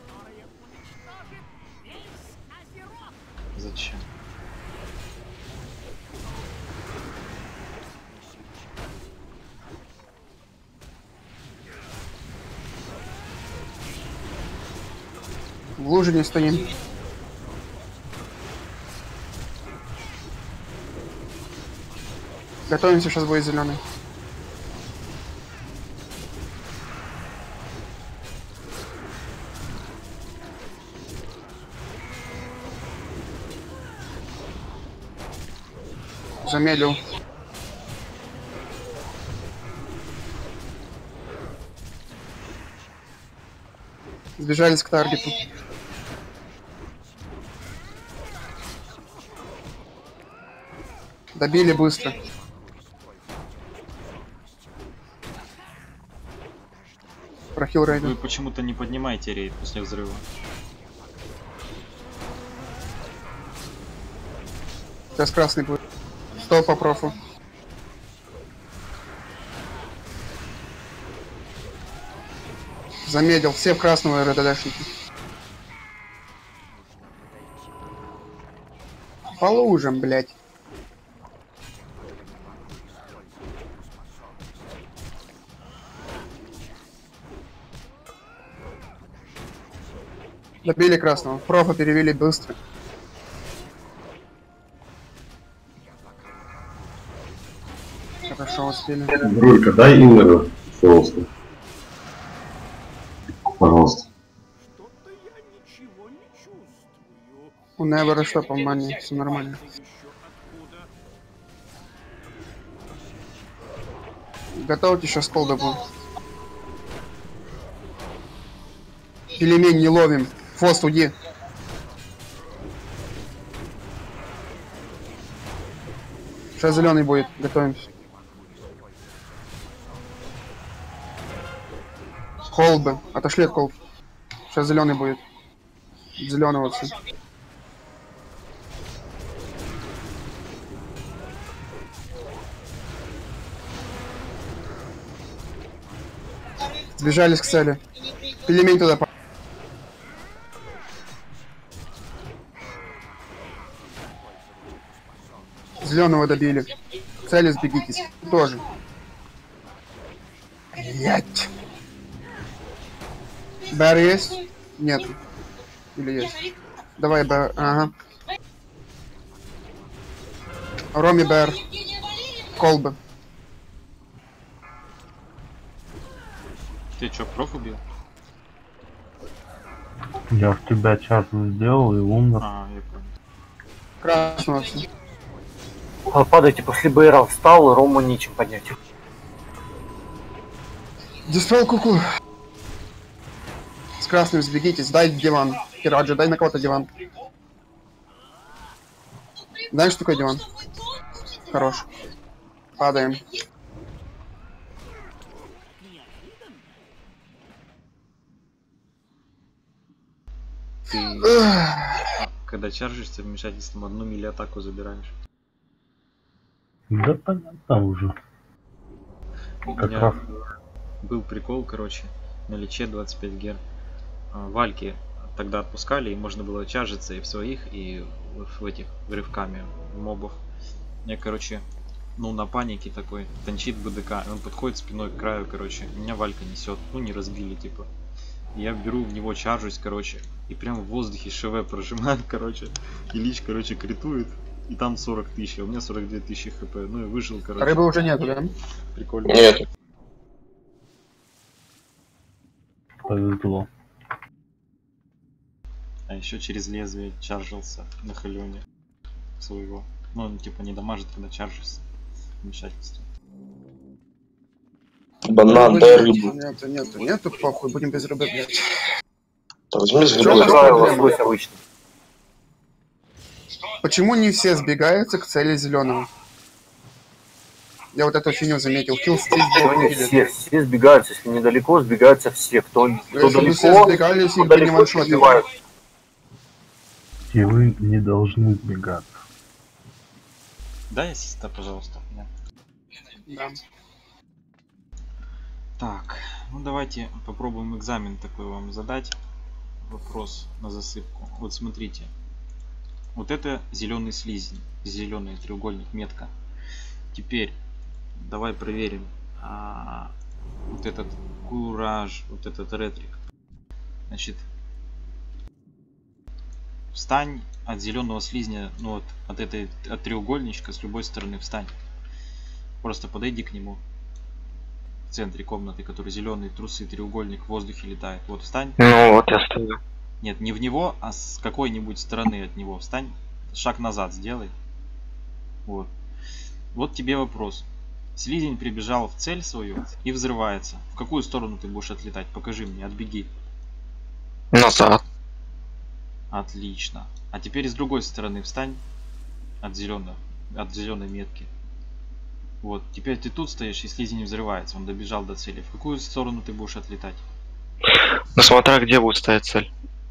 Зачем? В луже не стоим. Готовимся, сейчас будет зеленый. Замедлил. Сбежались к таргету. Добили быстро. Прохил рейда. Вы почему-то не поднимаете рейд после взрыва. Сейчас красный будет. Стоп по профу. Замедлил. Все в красного РДДшники. По лужам, блядь. Добили красного. Профа перевели быстро. Хорошо, успели. Рулька, дай иннеру, пожалуйста. Пожалуйста. У Невера что по мане? Все нормально. Готовьте, сейчас колда будет. Пельмень не ловим. Фост, уйди. Сейчас зеленый будет. Готовимся. Колбы. Отошли от колб. Сейчас зеленый будет. Зеленого все. Сбежались к цели. Пельмень туда. Зеленого добили. К цели сбегитесь. Тоже. Блять. БР есть? Нет. Или есть? Давай БР. Ага. Роми БР. Колбы. Ты чё, проф убил? Я в тебя час сделал и умер. А, я понял. Красного все. Падайте, после БР встал, Рому нечем поднять. Диспел куку. С красным сбегитесь, дай диван. Кираджи, дай на кого-то диван. Знаешь, что такое диван? Хорош. Падаем. Ты, когда чаржишься вмешательством, 1 мили атаку забираешь. Да понятно уже. У Как меня раз. был прикол, короче, на личе 25 гер. Вальки тогда отпускали, и можно было чаржиться и в своих, и в этих рывками мобов. Я, короче, ну на панике такой, танчит БДК, он подходит спиной к краю, короче, меня Валька несет, ну не разбили, типа. Я беру в него, чаржусь, короче, и прям в воздухе ШВ прожимаю, короче. И Лич, короче, критует. И там 40 тысяч, а у меня 42 тысячи хп. Ну и выжил, короче. Рыбы уже нету, да? Прикольно. Нет. Повезло. А еще через лезвие чаржился на Халене своего. Ну, он типа не дамажит, когда чаржится. Вмешательство. Банан, дай рыбу. Нету, похуй, будем без рыбы, блядь. Возьми с Чё рыбой. обычно. Почему не все сбегаются к цели зеленого? Я вот эту фигню заметил. Kill Все сбегаются, если недалеко, сбегаются все. Кто если бы далеко, все сбегались, их бы не ваншотили. И вы не должны сбегаться. Да, ассиста, пожалуйста. Да. Да. Так, ну давайте попробуем экзамен такой вам задать. Вопрос на засыпку. Вот смотрите. Вот это зеленый слизень. Зеленый треугольник, метка. Теперь давай проверим вот этот кураж, вот этот ретрик. Значит, встань от зеленого слизня, ну от треугольничка с любой стороны встань. Просто подойди к нему. В центре комнаты, который зеленый, трусы, треугольник в воздухе летает. Вот встань. Ну вот я стою. Нет, не в него, а с какой-нибудь стороны от него встань. Шаг назад сделай. Вот. Вот тебе вопрос. Слизень прибежал в цель свою и взрывается. В какую сторону ты будешь отлетать? Покажи мне, отбеги. Назад. Отлично. А теперь с другой стороны встань. От зеленой метки. Вот. Теперь ты тут стоишь, и слизень взрывается. Он добежал до цели. В какую сторону ты будешь отлетать? Ну смотря где будет стоять цель.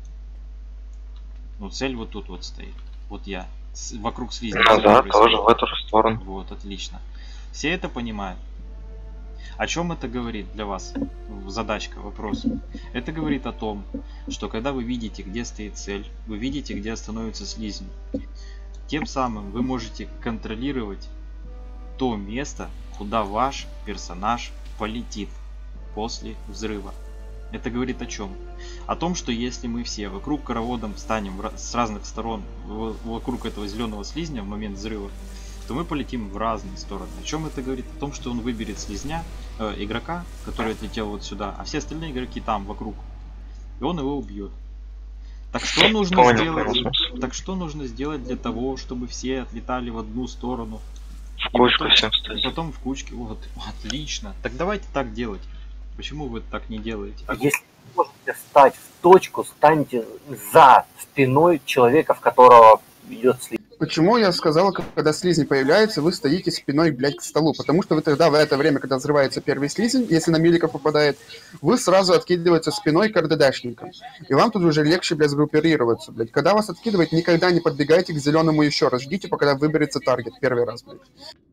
Ну цель вот тут вот стоит. Вот я. Вокруг слизня. Назад тоже в эту же сторону. Вот, отлично. Все это понимают? О чем это говорит для вас? Задачка, вопрос. Это говорит о том, что когда вы видите, где стоит цель, вы видите, где остановится слизень. Тем самым вы можете контролировать то место, куда ваш персонаж полетит после взрыва. Это говорит о чем? О том, что если мы все вокруг короводом встанем с разных сторон вокруг этого зеленого слизня в момент взрыва, то мы полетим в разные стороны. О чем это говорит? О том, что он выберет слизня, игрока, который отлетел вот сюда, а все остальные игроки там вокруг. И он его убьет. Так что нужно сделать? Так что нужно сделать для того, чтобы все отлетали в одну сторону? В кучку всем стоять. Потом в кучке. Вот, отлично. Так давайте так делать. Почему вы так не делаете? Если вы можете встать в точку, станьте за спиной человека, в которого идет слизень. Почему я сказал, когда слизень появляется, вы стоите спиной, блядь, к столу? Потому что вы тогда в это время, когда взрывается первый слизень, если на миликов попадает, вы сразу откидываете спиной к РДДшникам. И вам тут уже легче, блядь, сгруппироваться, блядь. Когда вас откидывает, никогда не подбегайте к зеленому еще раз. Ждите, пока выберется таргет первый раз, блядь.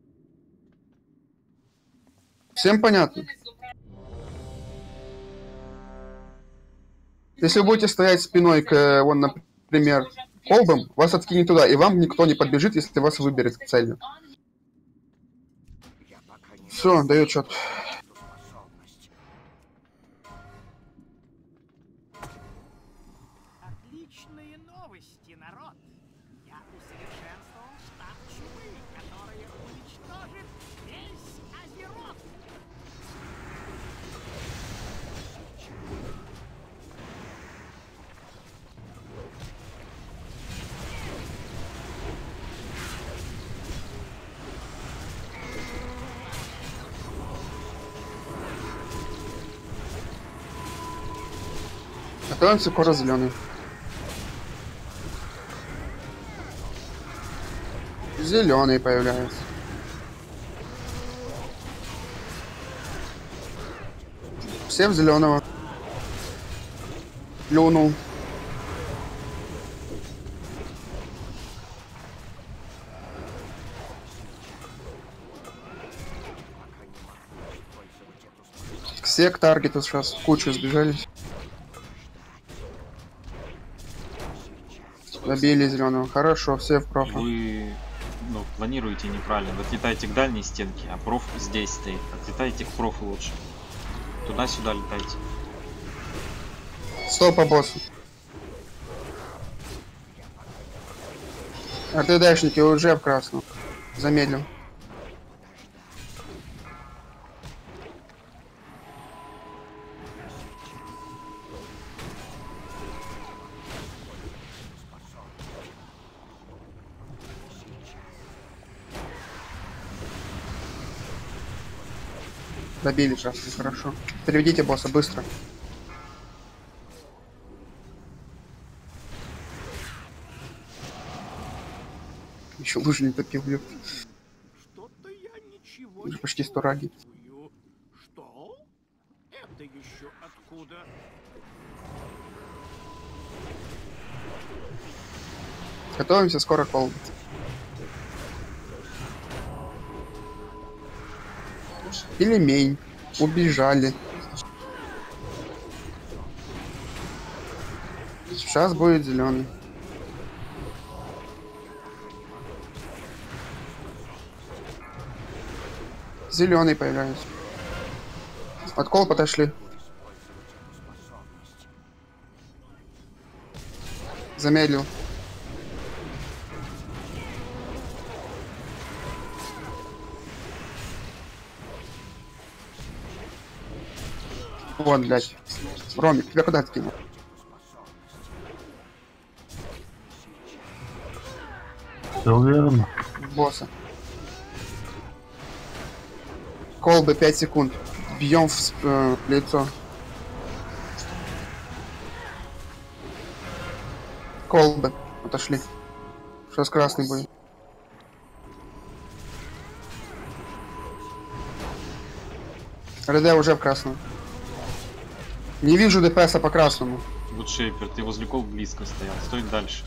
Всем понятно? Если вы будете стоять спиной к, вон, например, колбам, вас откинет туда, и вам никто не подбежит, если вас выберет целью. Все, даю отчет. Отличные новости, народ. Я усовершенствовал штаб чумы, который уничтожит весь Азерот. Готовимся к кора зеленый. Зеленый появляется. Всем зеленого. Плюнул. Все к таргету сейчас в кучу сбежались. Добили зеленого. Хорошо, все в профу. Вы планируете неправильно. Вы отлетаете к дальней стенке, а проф здесь стоит. Отлетайте к профу лучше. Туда-сюда летайте. Стоп по боссу. РТДшники уже в красном. Замедлил. Добили красный, хорошо. Переведите босса быстро. Еще лужи не топил, ёп. Что-то я ничего Уже не почти 100 раги. чувствую. Что? Это еще откуда? Готовимся, скоро колб. Пельмень. Убежали. Сейчас будет зеленый. Зеленый появляется. От колб отошли. Замедлил. Вот, блядь. Ромик, тебя куда откинул? Все верно. Босса. Колбы 5 секунд. Бьем в лицо. Колбы. Отошли. Сейчас красный будет. РД уже в красном. Не вижу ДПС по красному. Вот Шейпер, ты возле кол близко стоял. Стой дальше.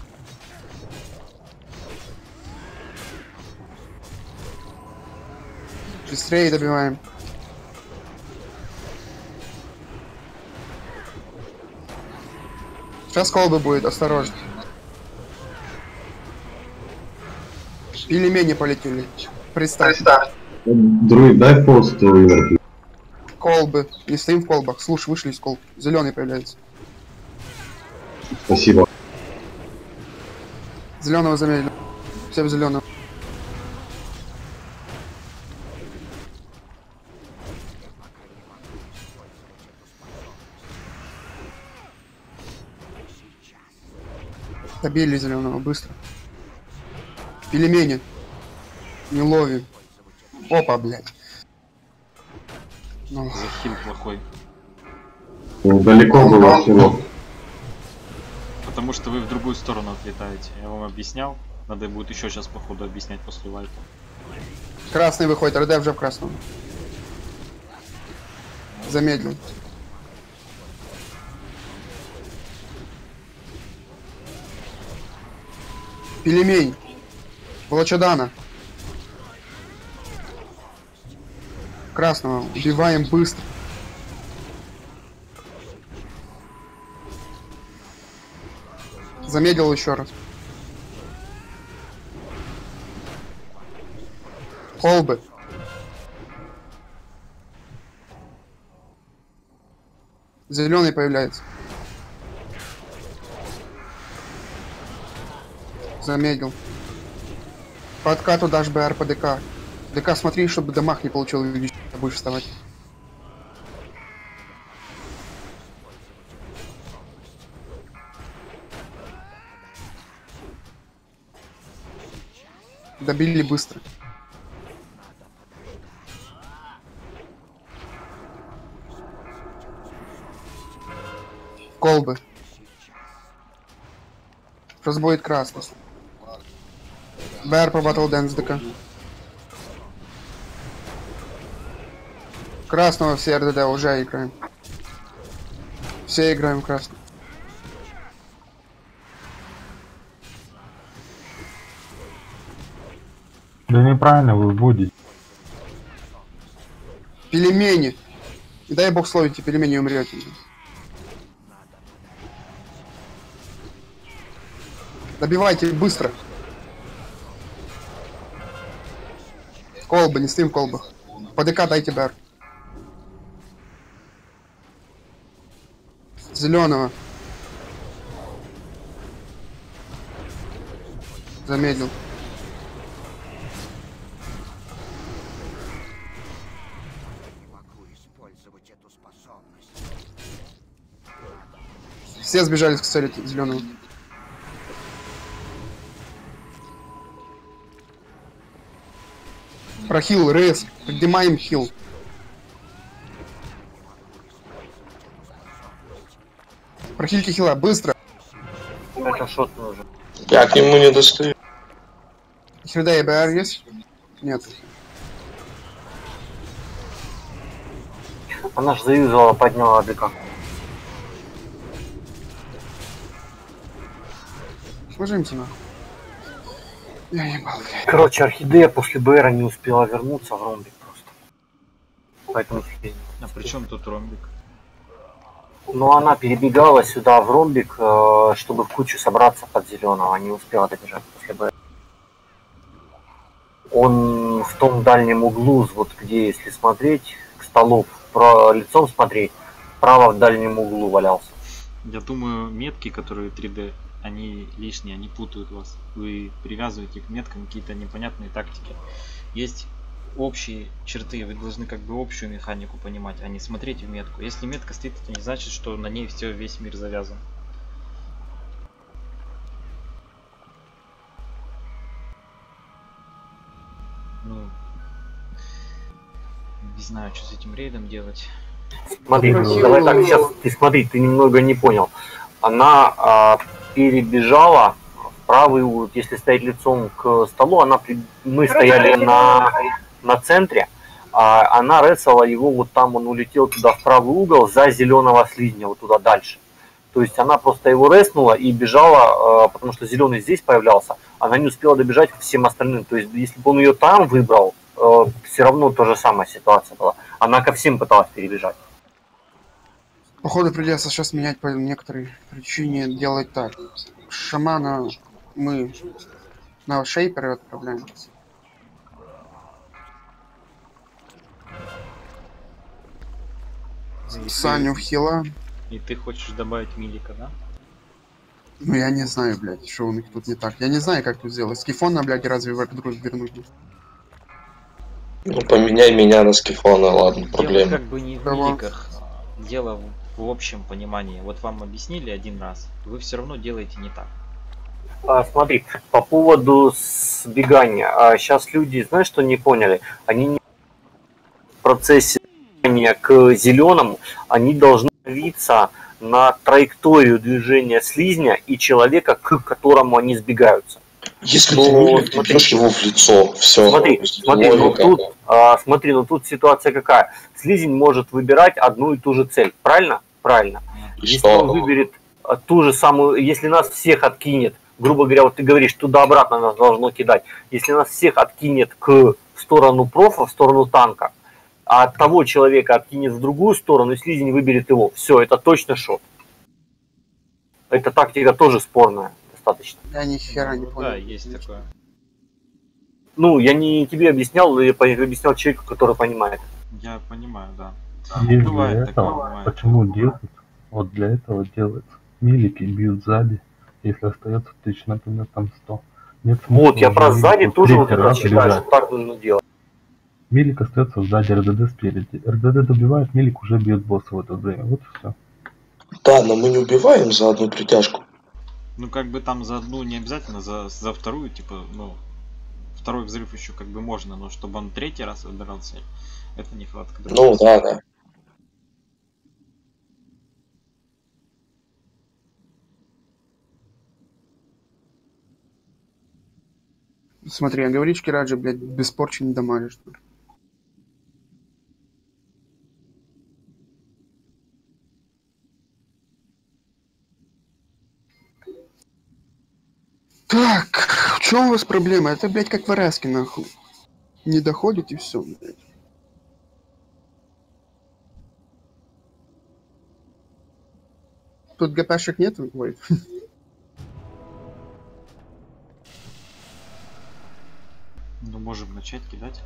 Быстрее добиваем. Сейчас колбы будет, осторожно. Пельмени полетели. Представь. Друид, дай пост. Колбы. Не стоим в колбах. Слушай, вышли из колб. Зеленый появляется. Спасибо. Зеленого замедлили. Все в зеленом. Добили зеленого быстро. Пельмени. Не ловим. Опа, блядь. Ну. Захил плохой. Далеко было всего. Потому что вы в другую сторону отлетаете. Я вам объяснял. Надо будет еще сейчас походу объяснять после лайка. Красный выходит, РД уже в красном. Замедлил. Пельмень. Волочадана. Красного. Убиваем быстро. Замедлил еще раз. Колбы. Зеленый появляется. Замедлил. По откату дашь БР по ДК. ДК смотри, чтобы дамаг не получил, видишь, будешь вставать. Добили быстро. Колбы. Сейчас будет красный. БР по Battle Dance ДК. Красного все РДД уже играем. Все играем красный. Да неправильно вы будете. Пельмени. Не дай бог словите, пельмени умрете. Добивайте быстро. Колбы, не стоим в колбах. По ДК дайте БР. Зеленого. Замедлил. Не могу использовать эту способность. Все сбежали к цели зеленого. Прохил, рейс. Поднимаем хил. Прохильте хила, быстро. Это шот нужен. Я к нему не достаю. Среда ЕБР есть? Нет. Она же заюзала, подняла АДК. Сложимся нахуй. Я ебал, блядь. Короче, Орхидея после БР не успела вернуться в ромбик просто. Поэтому фиг. А при чем тут ромбик? Но она перебегала сюда в ромбик, чтобы в кучу собраться под зеленого, не успела добежать после БР. Он в том дальнем углу, вот где, если смотреть, к столу, лицом смотреть, справа в дальнем углу валялся. Я думаю, метки, которые 3D, они лишние, они путают вас. Вы привязываете к меткам какие-то непонятные тактики. Есть общие черты, вы должны как бы общую механику понимать, а не смотреть в метку. Если метка стоит, это не значит, что на ней все, весь мир завязан. Ну, не знаю, что с этим рейдом делать. Смотри, давай так, сейчас ты смотри, ты немного не понял. Она перебежала в правый угол, если стоять лицом к столу, мы стояли на центре, она ресала его, вот там он улетел туда в правый угол за зеленого слизня, вот туда дальше. То есть она просто его реснула и бежала, потому что зеленый здесь появлялся, она не успела добежать к всем остальным. То есть если бы он ее там выбрал, все равно та же самая ситуация была. Она ко всем пыталась перебежать. Походу придется сейчас менять по некоторой причине, делать так. Шамана мы на шейперы отправляем. Саню в хила. И ты хочешь добавить Милика, да? Ну я не знаю, блядь, что у них тут не так. Я не знаю, как тут сделать. Скифона, блядь, разве в друг вернуть? Ну поменяй меня на Скифона, ладно, проблема. Дело как бы не в Миликах. Дело в общем понимании. Вот вам объяснили один раз, вы все равно делаете не так. Смотри, по поводу сбегания. Сейчас люди, знаешь, что не поняли? Они не в процессе движения к зеленому, они должны становиться на траекторию движения слизня и человека, к которому они сбегаются. Если ты Милик, ты бьешь его в лицо, все. Смотри, ну тут ситуация какая? Слизень может выбирать одну и ту же цель, правильно? Правильно. Если он выберет ту же самую, если нас всех откинет, грубо говоря, вот ты говоришь, туда-обратно нас должно кидать, если нас всех откинет в сторону профа, в сторону танка, а от того человека откинет в другую сторону, и слизень выберет его, все, это точно шот. Эта тактика тоже спорная достаточно. Я ни хера не понял. Да, есть такое. Ну, я не тебе объяснял, я объяснял человеку, который понимает. Я понимаю, да. Есть Бывает для такое, этого. бывает. Почему делают? Вот для этого делается. Милики бьют сзади, если остается 1000, например, там 100. Нет смысла. Вот, я про сзади тоже вот это считаю, бежать. что так нужно делать. Милик остается сзади, РДД спереди. РДД добивает, Милик уже бьет босса в это время. Вот и все. Да, но мы не убиваем за одну притяжку. Ну как бы там за одну не обязательно, за вторую, типа, ну, второй взрыв еще как бы можно, но чтобы он третий раз выбирался, это нехватка. Ну да, да. Смотри, а говорички Раджи, блядь, без порчи не дамажишь. Так, в чем у вас проблема? Это, блядь, как в РСке, нахуй. Не доходит и все, блядь. Тут ГПшек нет, ой. Ну можем начать кидать.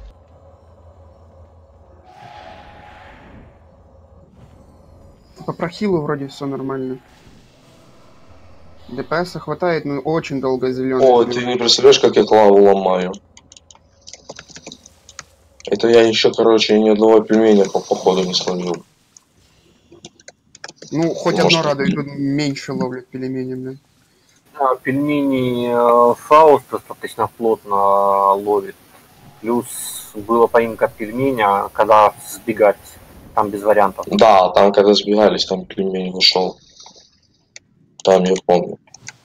По прохилу вроде все нормально. ДПС хватает, но очень долго зеленый. О, ты не представляешь, как я клаву ломаю. Это я еще, короче, ни одного пельменя по походу не словил. Ну, хоть Может, одно радует, тут меньше ловлят пельмени, блин. Пельмени Фауст достаточно плотно ловит. Плюс была поимка пельменя, когда сбегать, там без вариантов. Да, там когда сбегались, там пельмень вышел. Там я помню.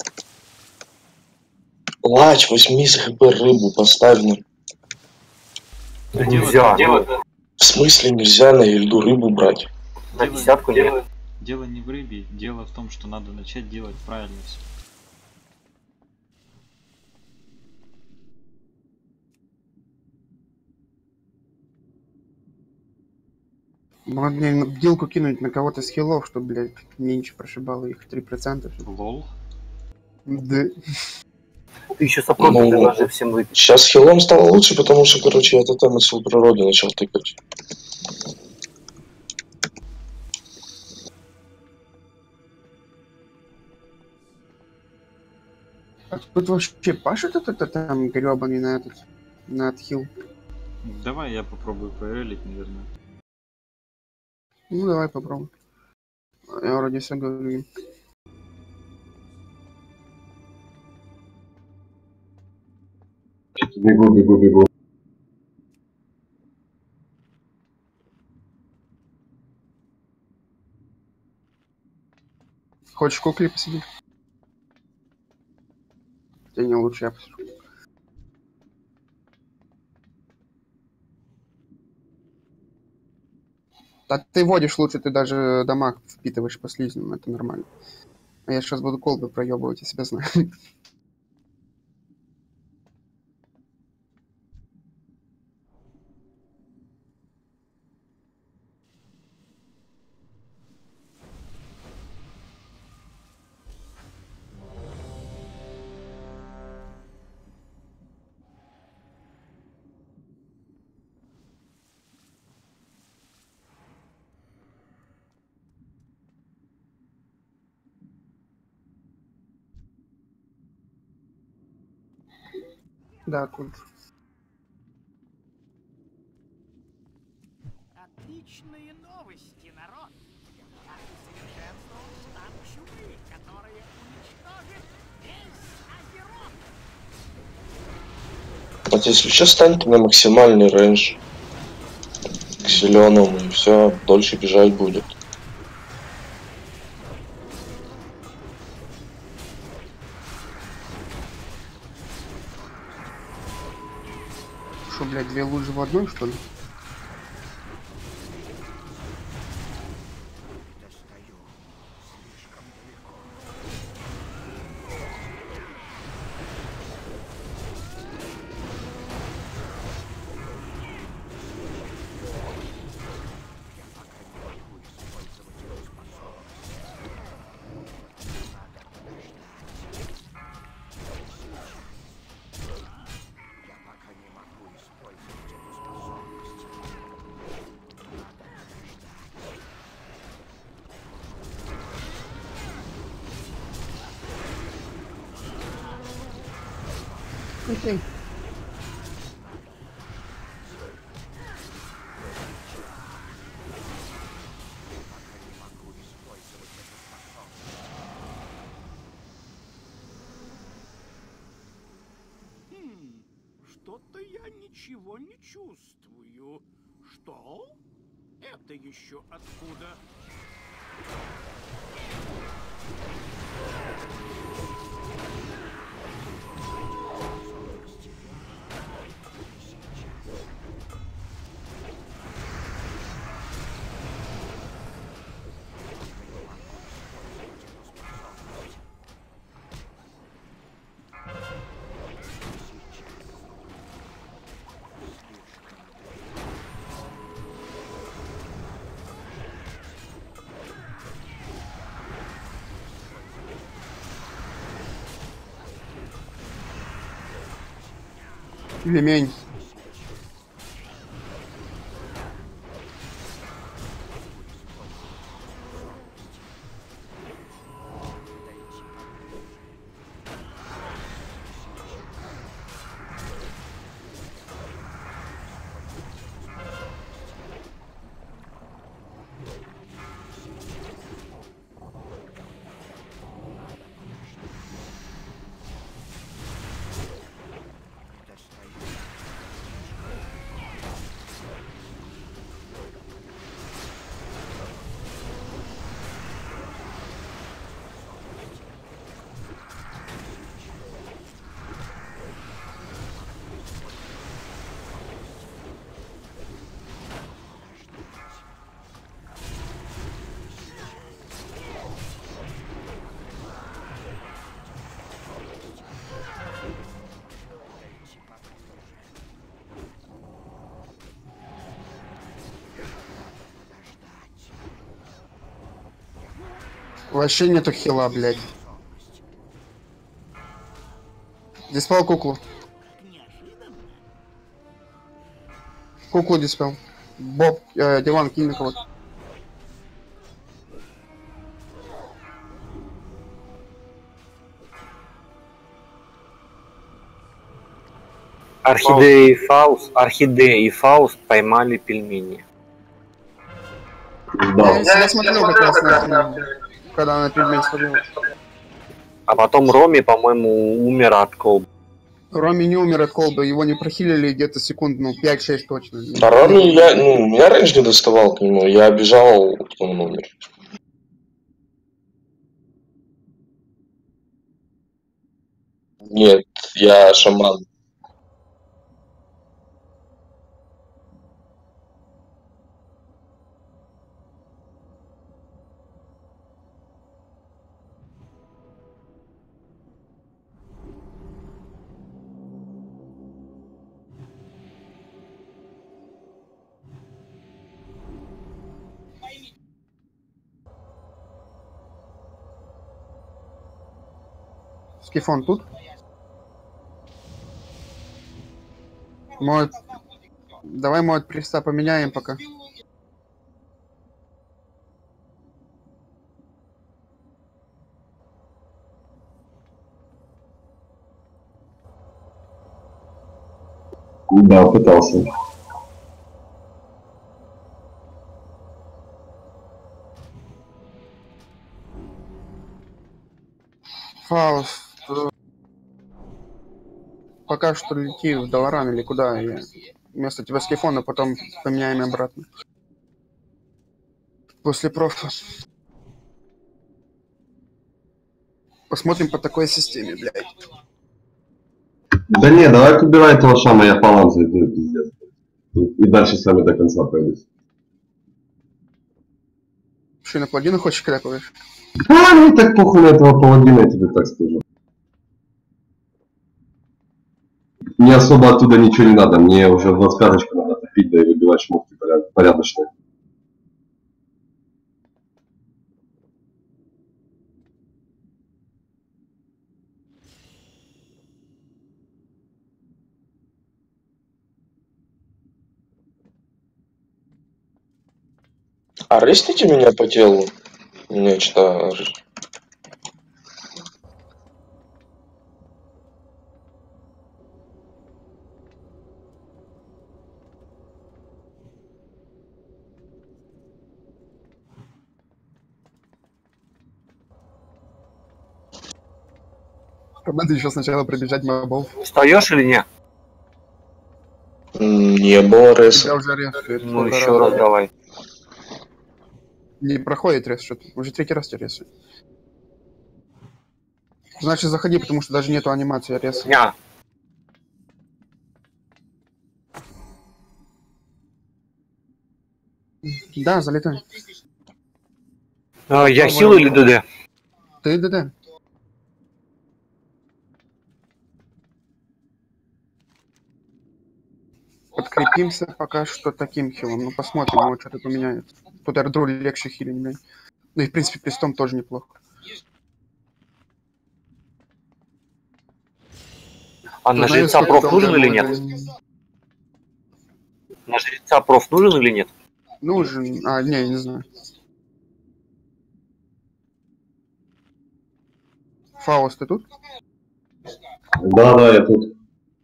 Лач, возьми с ХП рыбу, поставь на... Нельзя. В смысле нельзя на гильду рыбу брать? На десятку нет. Дело не в рыбе, дело в том, что надо начать делать правильно все. Можно мне бдилку кинуть на кого-то с хилов, чтобы, блядь, меньше прошибало их 3%. Лол. Да. Ты еще сопротив предложи всем выпить. Сейчас хилом стало лучше, потому что, короче, я тотем от сил природы начал тыкать. А тут вообще пашет этот там гребаный на этот, на отхил? Давай я попробую проверить, наверное. Ну, давай попробуем. Я вроде все говорю. Бегу. Хочешь в кукле посидеть? Тебе не лучше, я посижу. Да ты водишь лучше, ты даже дамаг впитываешь по слизням, это нормально. А я сейчас буду колбы проебывать, я себя знаю. Да, тут. Отличные новости, народ! Я усовершенствовал штаб чумы, которые уничтожит весь Азерон! Вот если что, станьте на максимальный рейндж к зеленому, и все, дольше бежать будет. Что, блядь, две лужи в одной, что ли? Окей. Что-то я ничего не чувствую. Что? Это еще откуда? Лемень. Вообще нету хила, блядь. Диспел куклу. Куклу диспел. Боб, Диван, кинь на кого-то. Орхидея и Фауст поймали пельмени. Я смотрел как раз на когда она пельмень сходила. А потом Роми, по-моему, умер от колбы. Роми не умер от колбы, его не прохилили где-то секунд, 5-6 точно. Да, Роми, меня раньше не доставал к нему, я бежал, он умер. Нет, я шаман. Скифон тут? Может... Давай, может, приста поменяем пока. Да, пытался. Фауст. Пока что лети в Долоран или куда. Я вместо тебя скифона, потом поменяем обратно. После профа. Посмотрим по такой системе, блядь. Да не, давай убирай этого шама, я палан зайду, пиздец. И дальше с вами до конца пройдусь. Что, на паладина хочешь кляпываешь? А, ну так похуй на этого паладина, я тебе так скажу. Мне особо оттуда ничего не надо, мне уже 25-очку надо топить, да и выбивать шмотки порядочные. Арестите меня по телу. Нечто. Надо еще сначала пробежать мобов. Встаешь или нет? Не было реса. Я уже рез. Ну еще раз давай. Не проходит рез что-то. Уже третий раз тебя рез. Значит, заходи, потому что даже нету анимации реса. Ня. Да, залетай. Я хил или ДД? Ты ДД. Подкрепимся пока что таким хилом. Ну посмотрим, может что-то поменяет. Тут эрдру легче хилить, блядь. Ну и в принципе пристом тоже неплохо. А на жреца проф нужен или нет? На жреца проф нужен или нет? Нужен. А, не знаю. Фауст, ты тут? Да, я тут.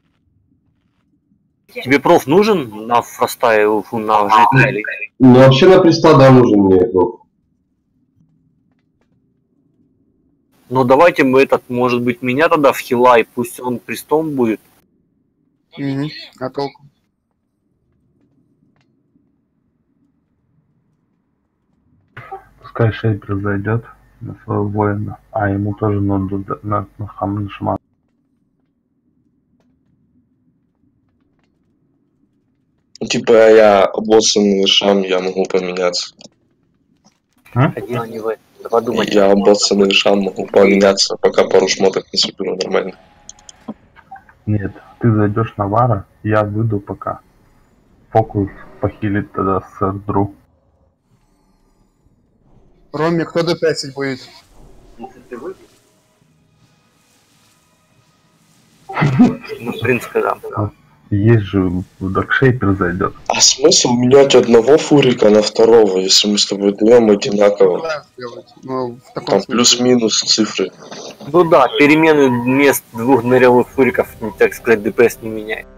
Тебе проф нужен на фростае, на жреца или? Ну вообще на приста, да, нужен мне проф. Ну давайте мы этот, может быть, меня тогда в хила, и пусть он пристом будет. Угу. А толку? Пускай Шейпер зайдет на своего воина, а ему тоже надо на шамана. Типа я обоссанный шам, я могу поменяться. Один они в два думать. Я обоссанный шам могу поменяться, пока пару шмоток не соберу нормально. Нет, ты зайдешь на вара, я выйду пока. Фокус похилит тогда с Эрдру. Роме, кто ДПСить будет? Если ты выйдешь. Ну, в принципе, да. Есть же в Даркшейпер зайдет. А смысл менять одного фурика на второго, если мы с тобой даем одинаково? Ну, в таком Там смысле. плюс-минус цифры. Ну да, перемену мест двух нырялых фуриков, так сказать, ДПС не меняет.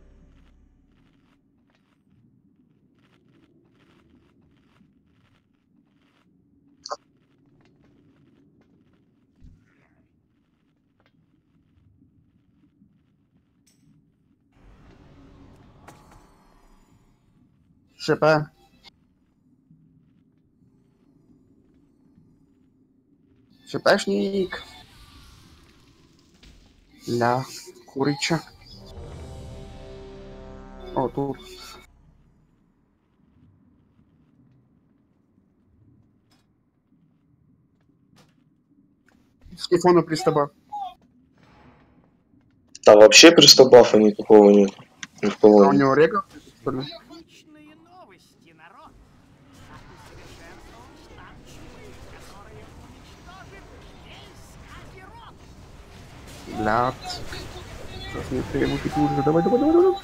ШП. ШПшник. Ля, курича. О, тут. Скифона пристаба. Да вообще пристабафа никакого нет. Ни в А кого у нет. него река, что ли? Отличные новости, народ. Усовершенствован штамм чумы, который уничтожит весь Азерот. Блядь. Сейчас мне требует уже. Давай, давай, давай, давай.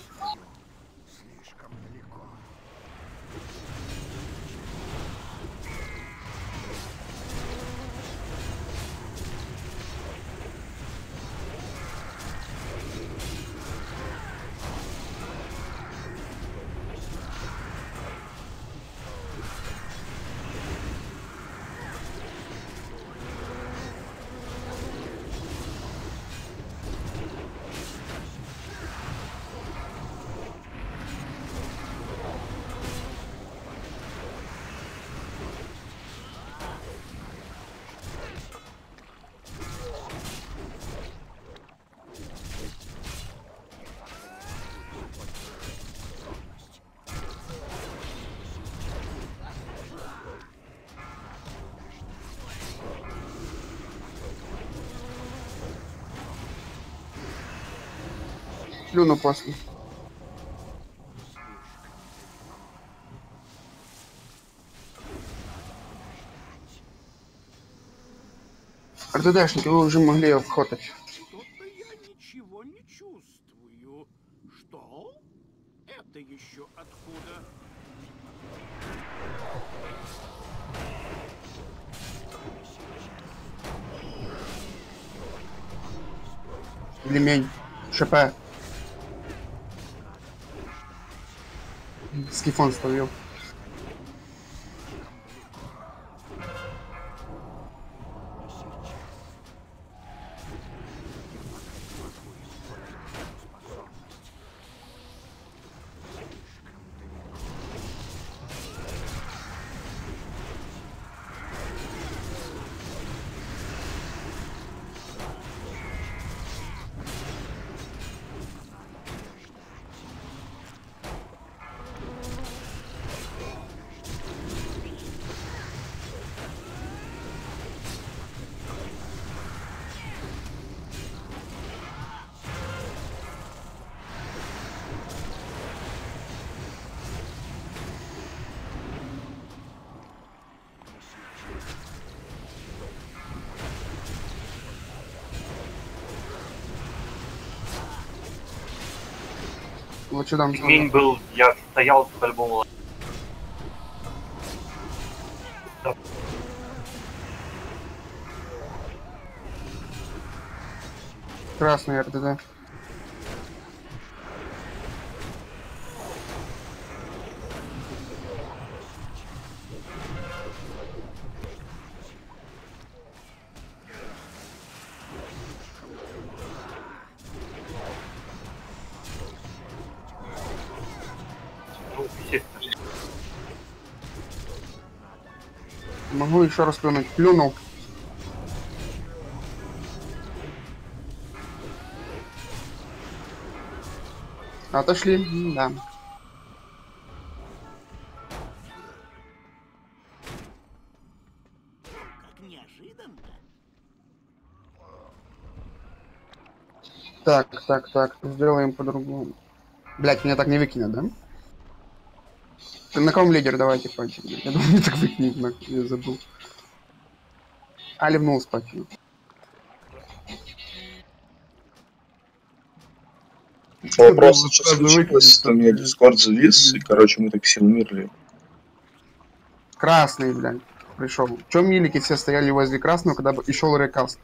Плюну после. РДДшники, вы уже могли обхотать. Что-то я ничего не чувствую. Что? Это еще откуда? Лемень. ШП. Скифон словил. Вот что там. Пельмень был, я стоял по-любому. Красный РДД. Ну, естественно. Могу еще раз плюнуть. Плюнул. Отошли, да. Как неожиданно. Так. Сделаем по-другому. Блять, меня так не выкинет, да? Ты на ком лидер? Давайте, хватит. Я думаю, меня так выкинет, нахуй, я забыл. А, ливнул спать. Просто что случилось, у меня Дискорд завис, и, короче, мы так все умерли. Красный, блядь, пришел. Че милики все стояли возле красного, когда и шел рекаст?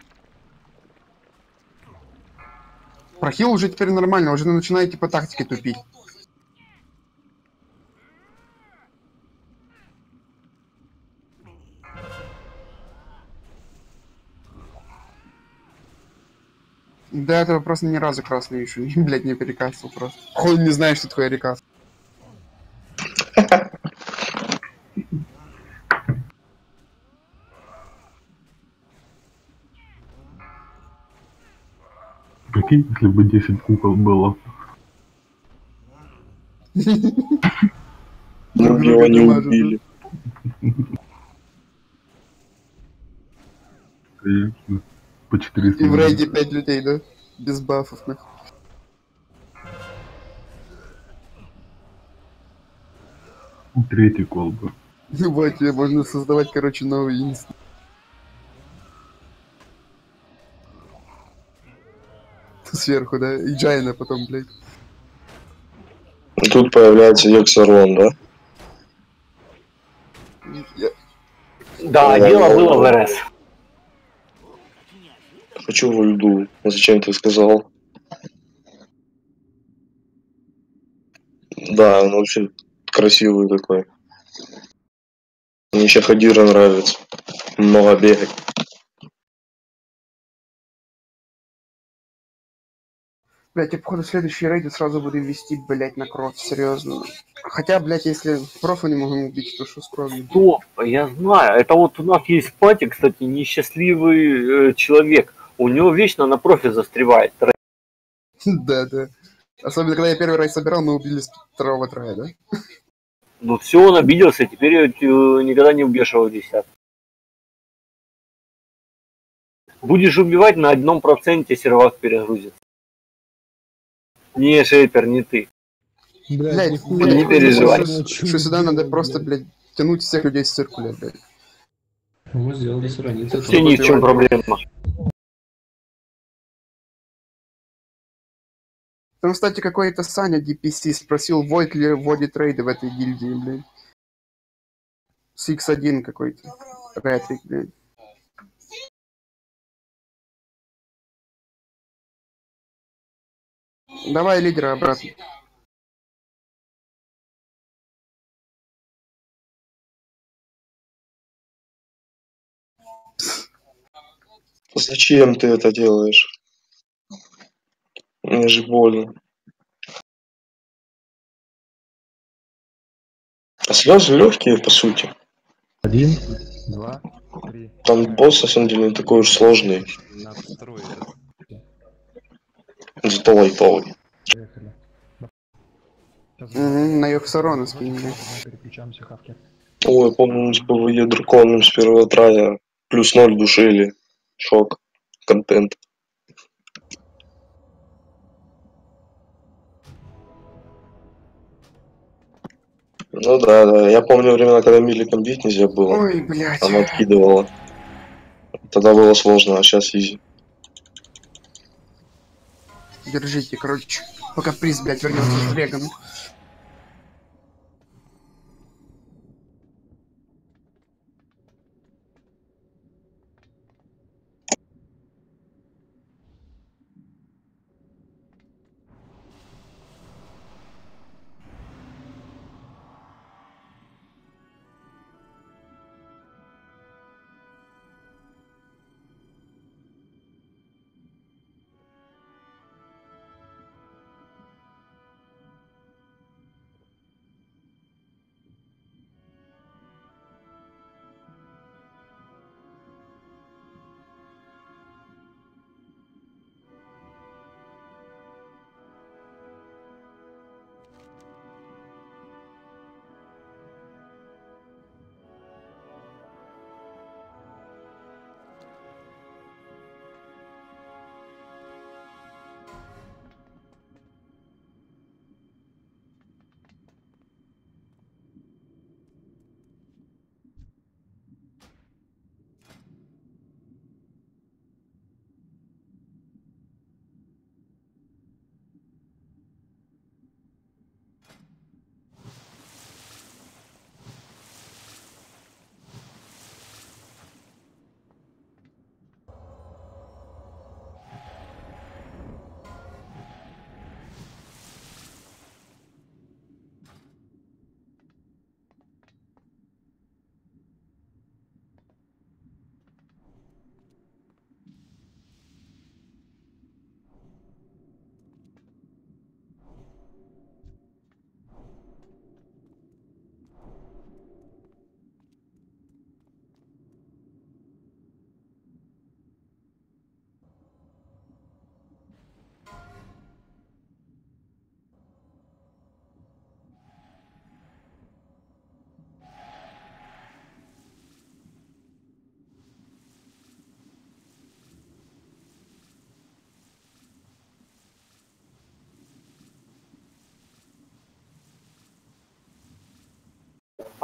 Прохил уже теперь нормально, уже начинаете по тактике тупить. До этого просто ни разу красный еще, блядь, не перекастил просто. Хуй не знаю, что такое рекаст. Прикинь, если бы 10 кукол было. Ну, его не убили. Конечно. По 400. И в рейде 5 людей, да? Без бафов, нахуй. Третий колба. Вот, тебе можно создавать, короче, новый инст. Сверху, да? И Джайна потом, блядь. И тут появляется Ексарлон, да? Да, дело было в РС. Хочу в льду. А зачем ты сказал? Да, он вообще красивый такой. Мне еще Хадира нравится. Много бегать. Блять, я походу в следующий рейде сразу буду вести, блять, на кровь, серьезно. Хотя, блять, если профа не могу убить, то что с кровью? Стоп, я знаю. Это вот у нас есть пати, кстати, несчастливый человек. У него вечно на профи застревает. Да, да. Особенно, когда я первый раз собирал, мы убили с второго трая, да? Ну все, он обиделся, теперь никогда не убьешь его в десятку. Будешь убивать, на 1% сервак перегрузится. Не, Шейпер, не ты. Блять, не переживай. Что сюда надо просто, блять, тянуть всех людей с циркуля, блять. Мы сделали сраницы. Все ни в чем проблема. Там, кстати, какой-то Саня DPC спросил, Войт ли вводит рейды в этой гильдии, блядь. С X1 какой-то. Ретрик, блядь. Давай лидера обратно. Зачем ты это делаешь? Мне же больно. А слезы легкие, по сути. 1, 2, 3. Там босс, на самом деле, не такой уж сложный. Настрой этот. Зато лайтовый. Поехали. На Йоксарона скинь. Переключаемся, хавки. Ой, помню, типа в ядерконом с первого трая плюс 0 душили. Шок. Контент. Ну да, да. Я помню времена, когда миликом бить нельзя было. Ой, блядь. Она откидывала. Тогда было сложно, а сейчас изи. Держите, короче. Пока приз, блядь, вернется с Регом.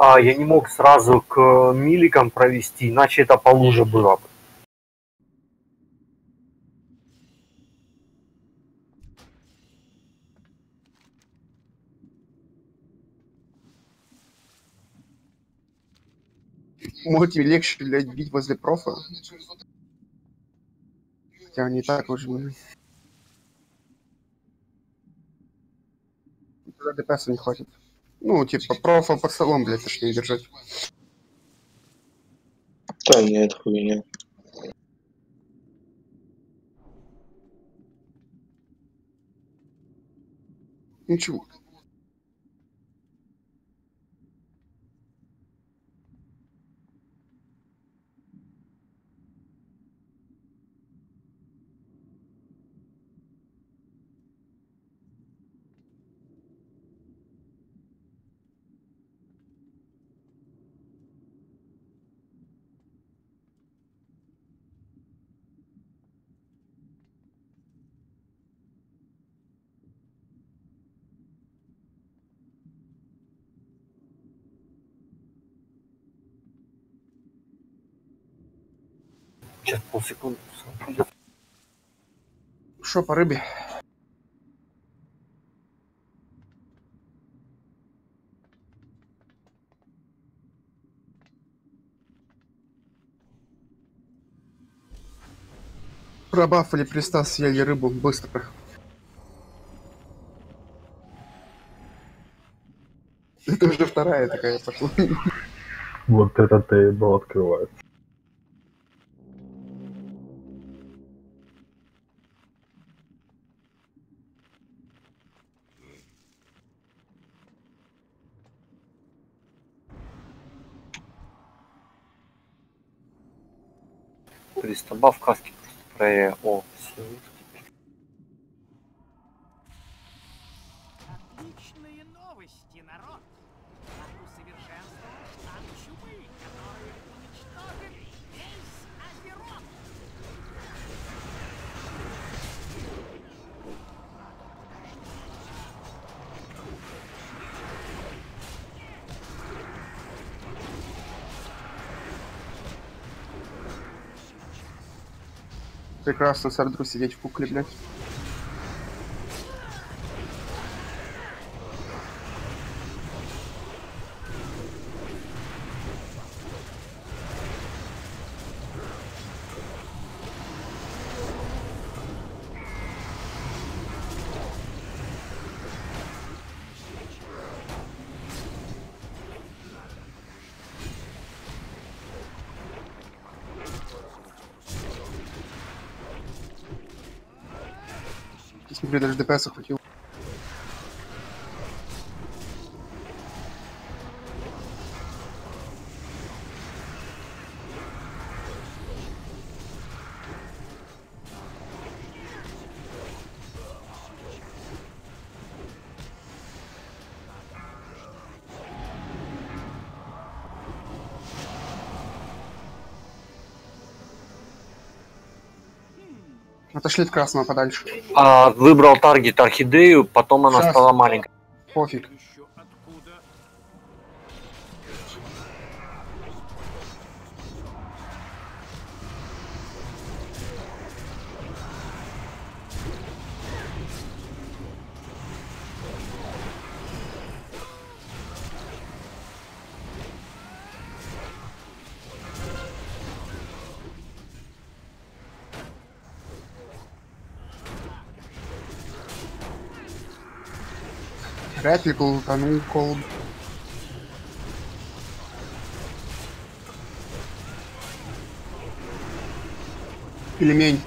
я не мог сразу к миликам провести, иначе это по луже было бы. Может, тебе легче, блядь, бить возле профа? Хотя не так уж, блин. Тогда ДПС не хватит. Ну, типа, профа под столом, блядь, точнее держать. Да нет, хуйня. Ничего. Сейчас полсекунды. Шо по рыбе? Пробафали приста, съели рыбу быстро. Это уже вторая такая пошла. Вот это тейбл открывается. Пристаба в каске просто проверяю. О, все. Отличные новости, народ! Так усовершенствовал штамм чумы, который уничтожит весь Азерот! Прекрасно, Сардру сидеть в кукле, блядь. Смотри, даже ДПС охватил. Отошли от красного подальше. Выбрал таргет орхидею, потом она Сейчас. стала маленькой. Пофиг. Реплику лутанул, колд. Пельмень.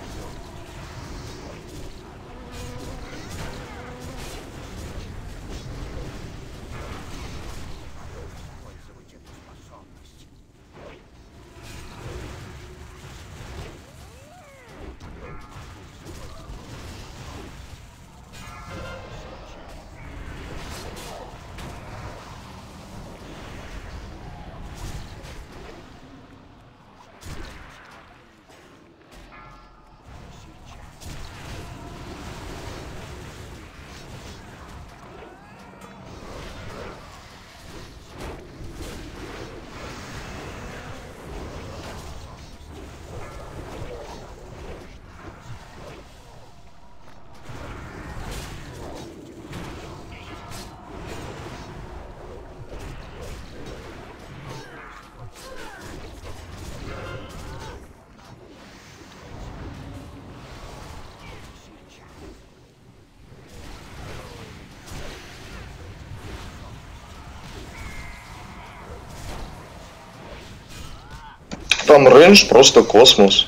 Там рейндж просто космос.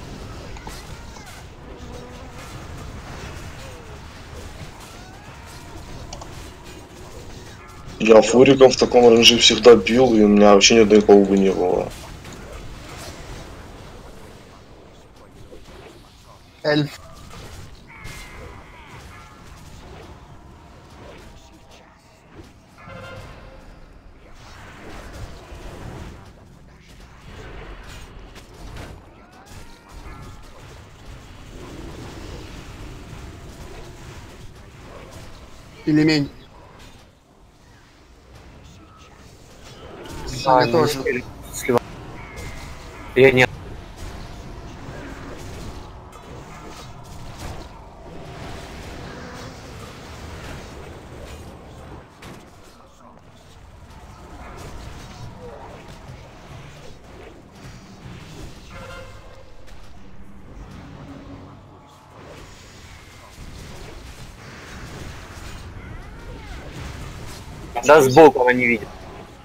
Я фуриком в таком рейнже всегда бил, и у меня вообще ни одной колбы не было. Эльф. Пельмень. Да, Я тоже. Я нет. Да сбоку она не видит.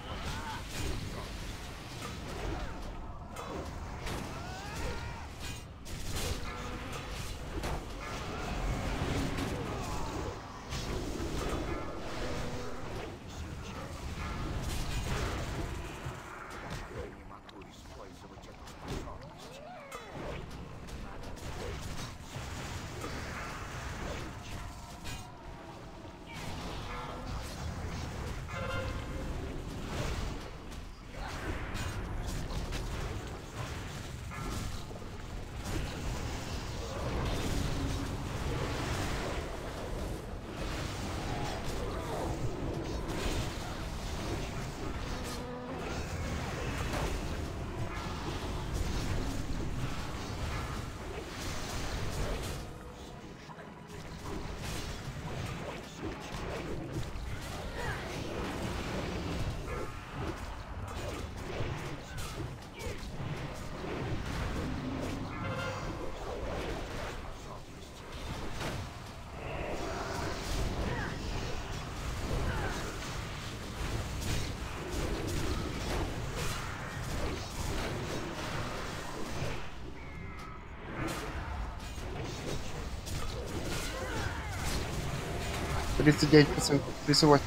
%39, 38.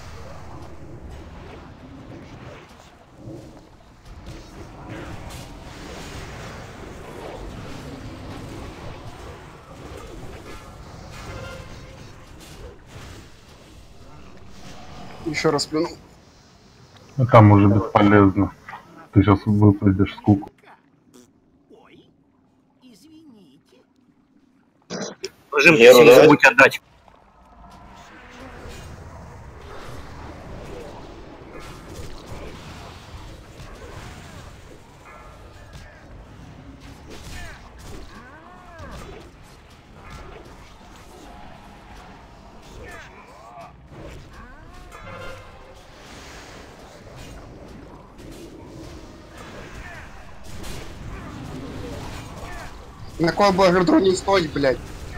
Еще раз плюнул. А там уже бесполезно. Ты сейчас выпадешь скуку. Жим, не забудь отдать. На колбу агродру не стой, блядь.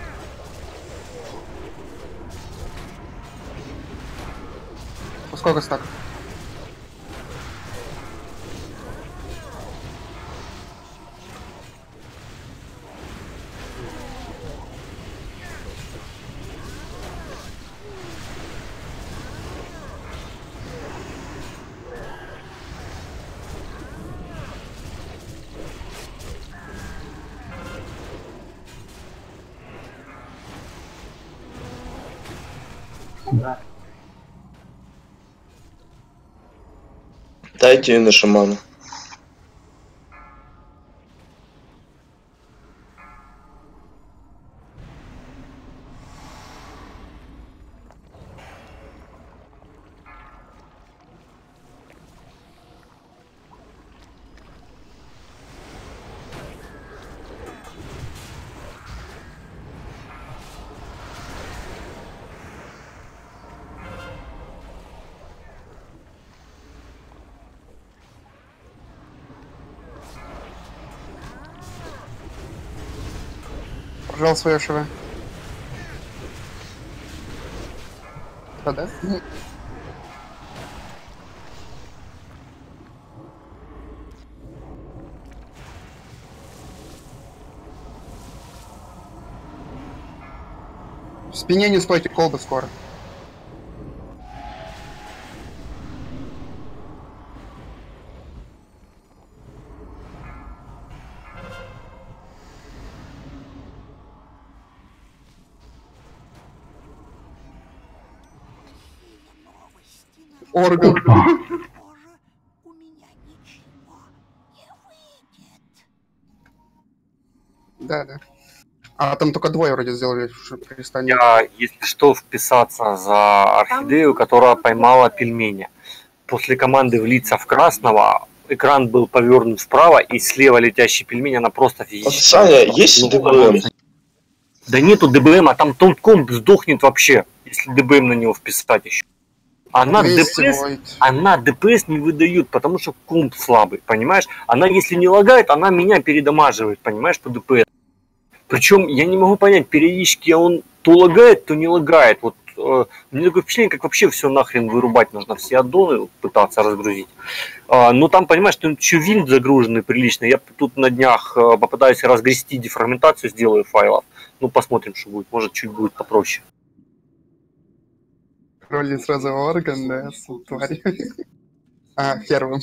Сколько стак? Да. Дайте на шамана. Пожал свое ШВ. Да? В спине не стойте, колба скоро. Орган. Да. А там только двое вроде сделали, что перестанет. Я, если что, вписаться за орхидею, которая поймала пельмени. После команды влиться в красного экран был повернут вправо, и слева летящий пельмень, она просто физически... Саня, есть ДБМ? Да нету ДБМ, а там тот комп сдохнет вообще, если ДБМ на него вписать еще. Она ДПС не выдает, потому что комп слабый, понимаешь? Она, если не лагает, она меня передамаживает, понимаешь, по ДПС. Причем я не могу понять, периодически он то лагает, то не лагает. Вот мне такое впечатление, как вообще все нахрен вырубать нужно, все аддоны пытаться разгрузить. Но там, понимаешь, там еще винт загруженный прилично. Я тут на днях попытаюсь разгрести дефрагментацию, сделаю файлов. Ну, посмотрим, что будет. Может, чуть будет попроще. Ролли сразу орган, да, тварь. А, первым.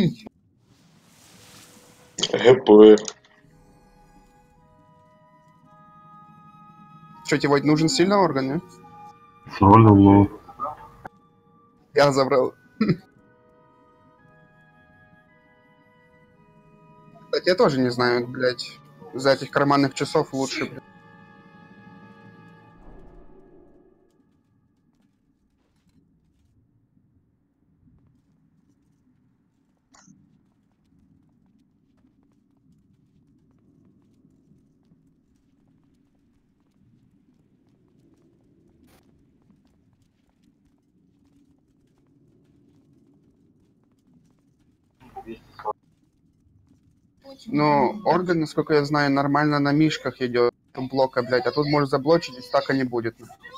ГП. Что, тебе нужен сильный орган, не? Сольно, но... Я забрал. Кстати, я тоже не знаю, блядь, за этих карманных часов лучше, блядь. Ну, орган, насколько я знаю, нормально на мишках идет блока, блядь, а тут может заблочить, и стака не будет.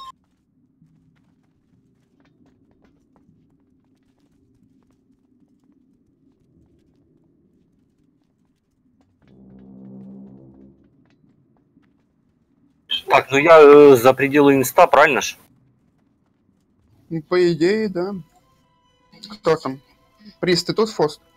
Так, ну я за пределы инста, правильно ж? Ну, по идее, да. Кто там? Приз, ты тут, Фост?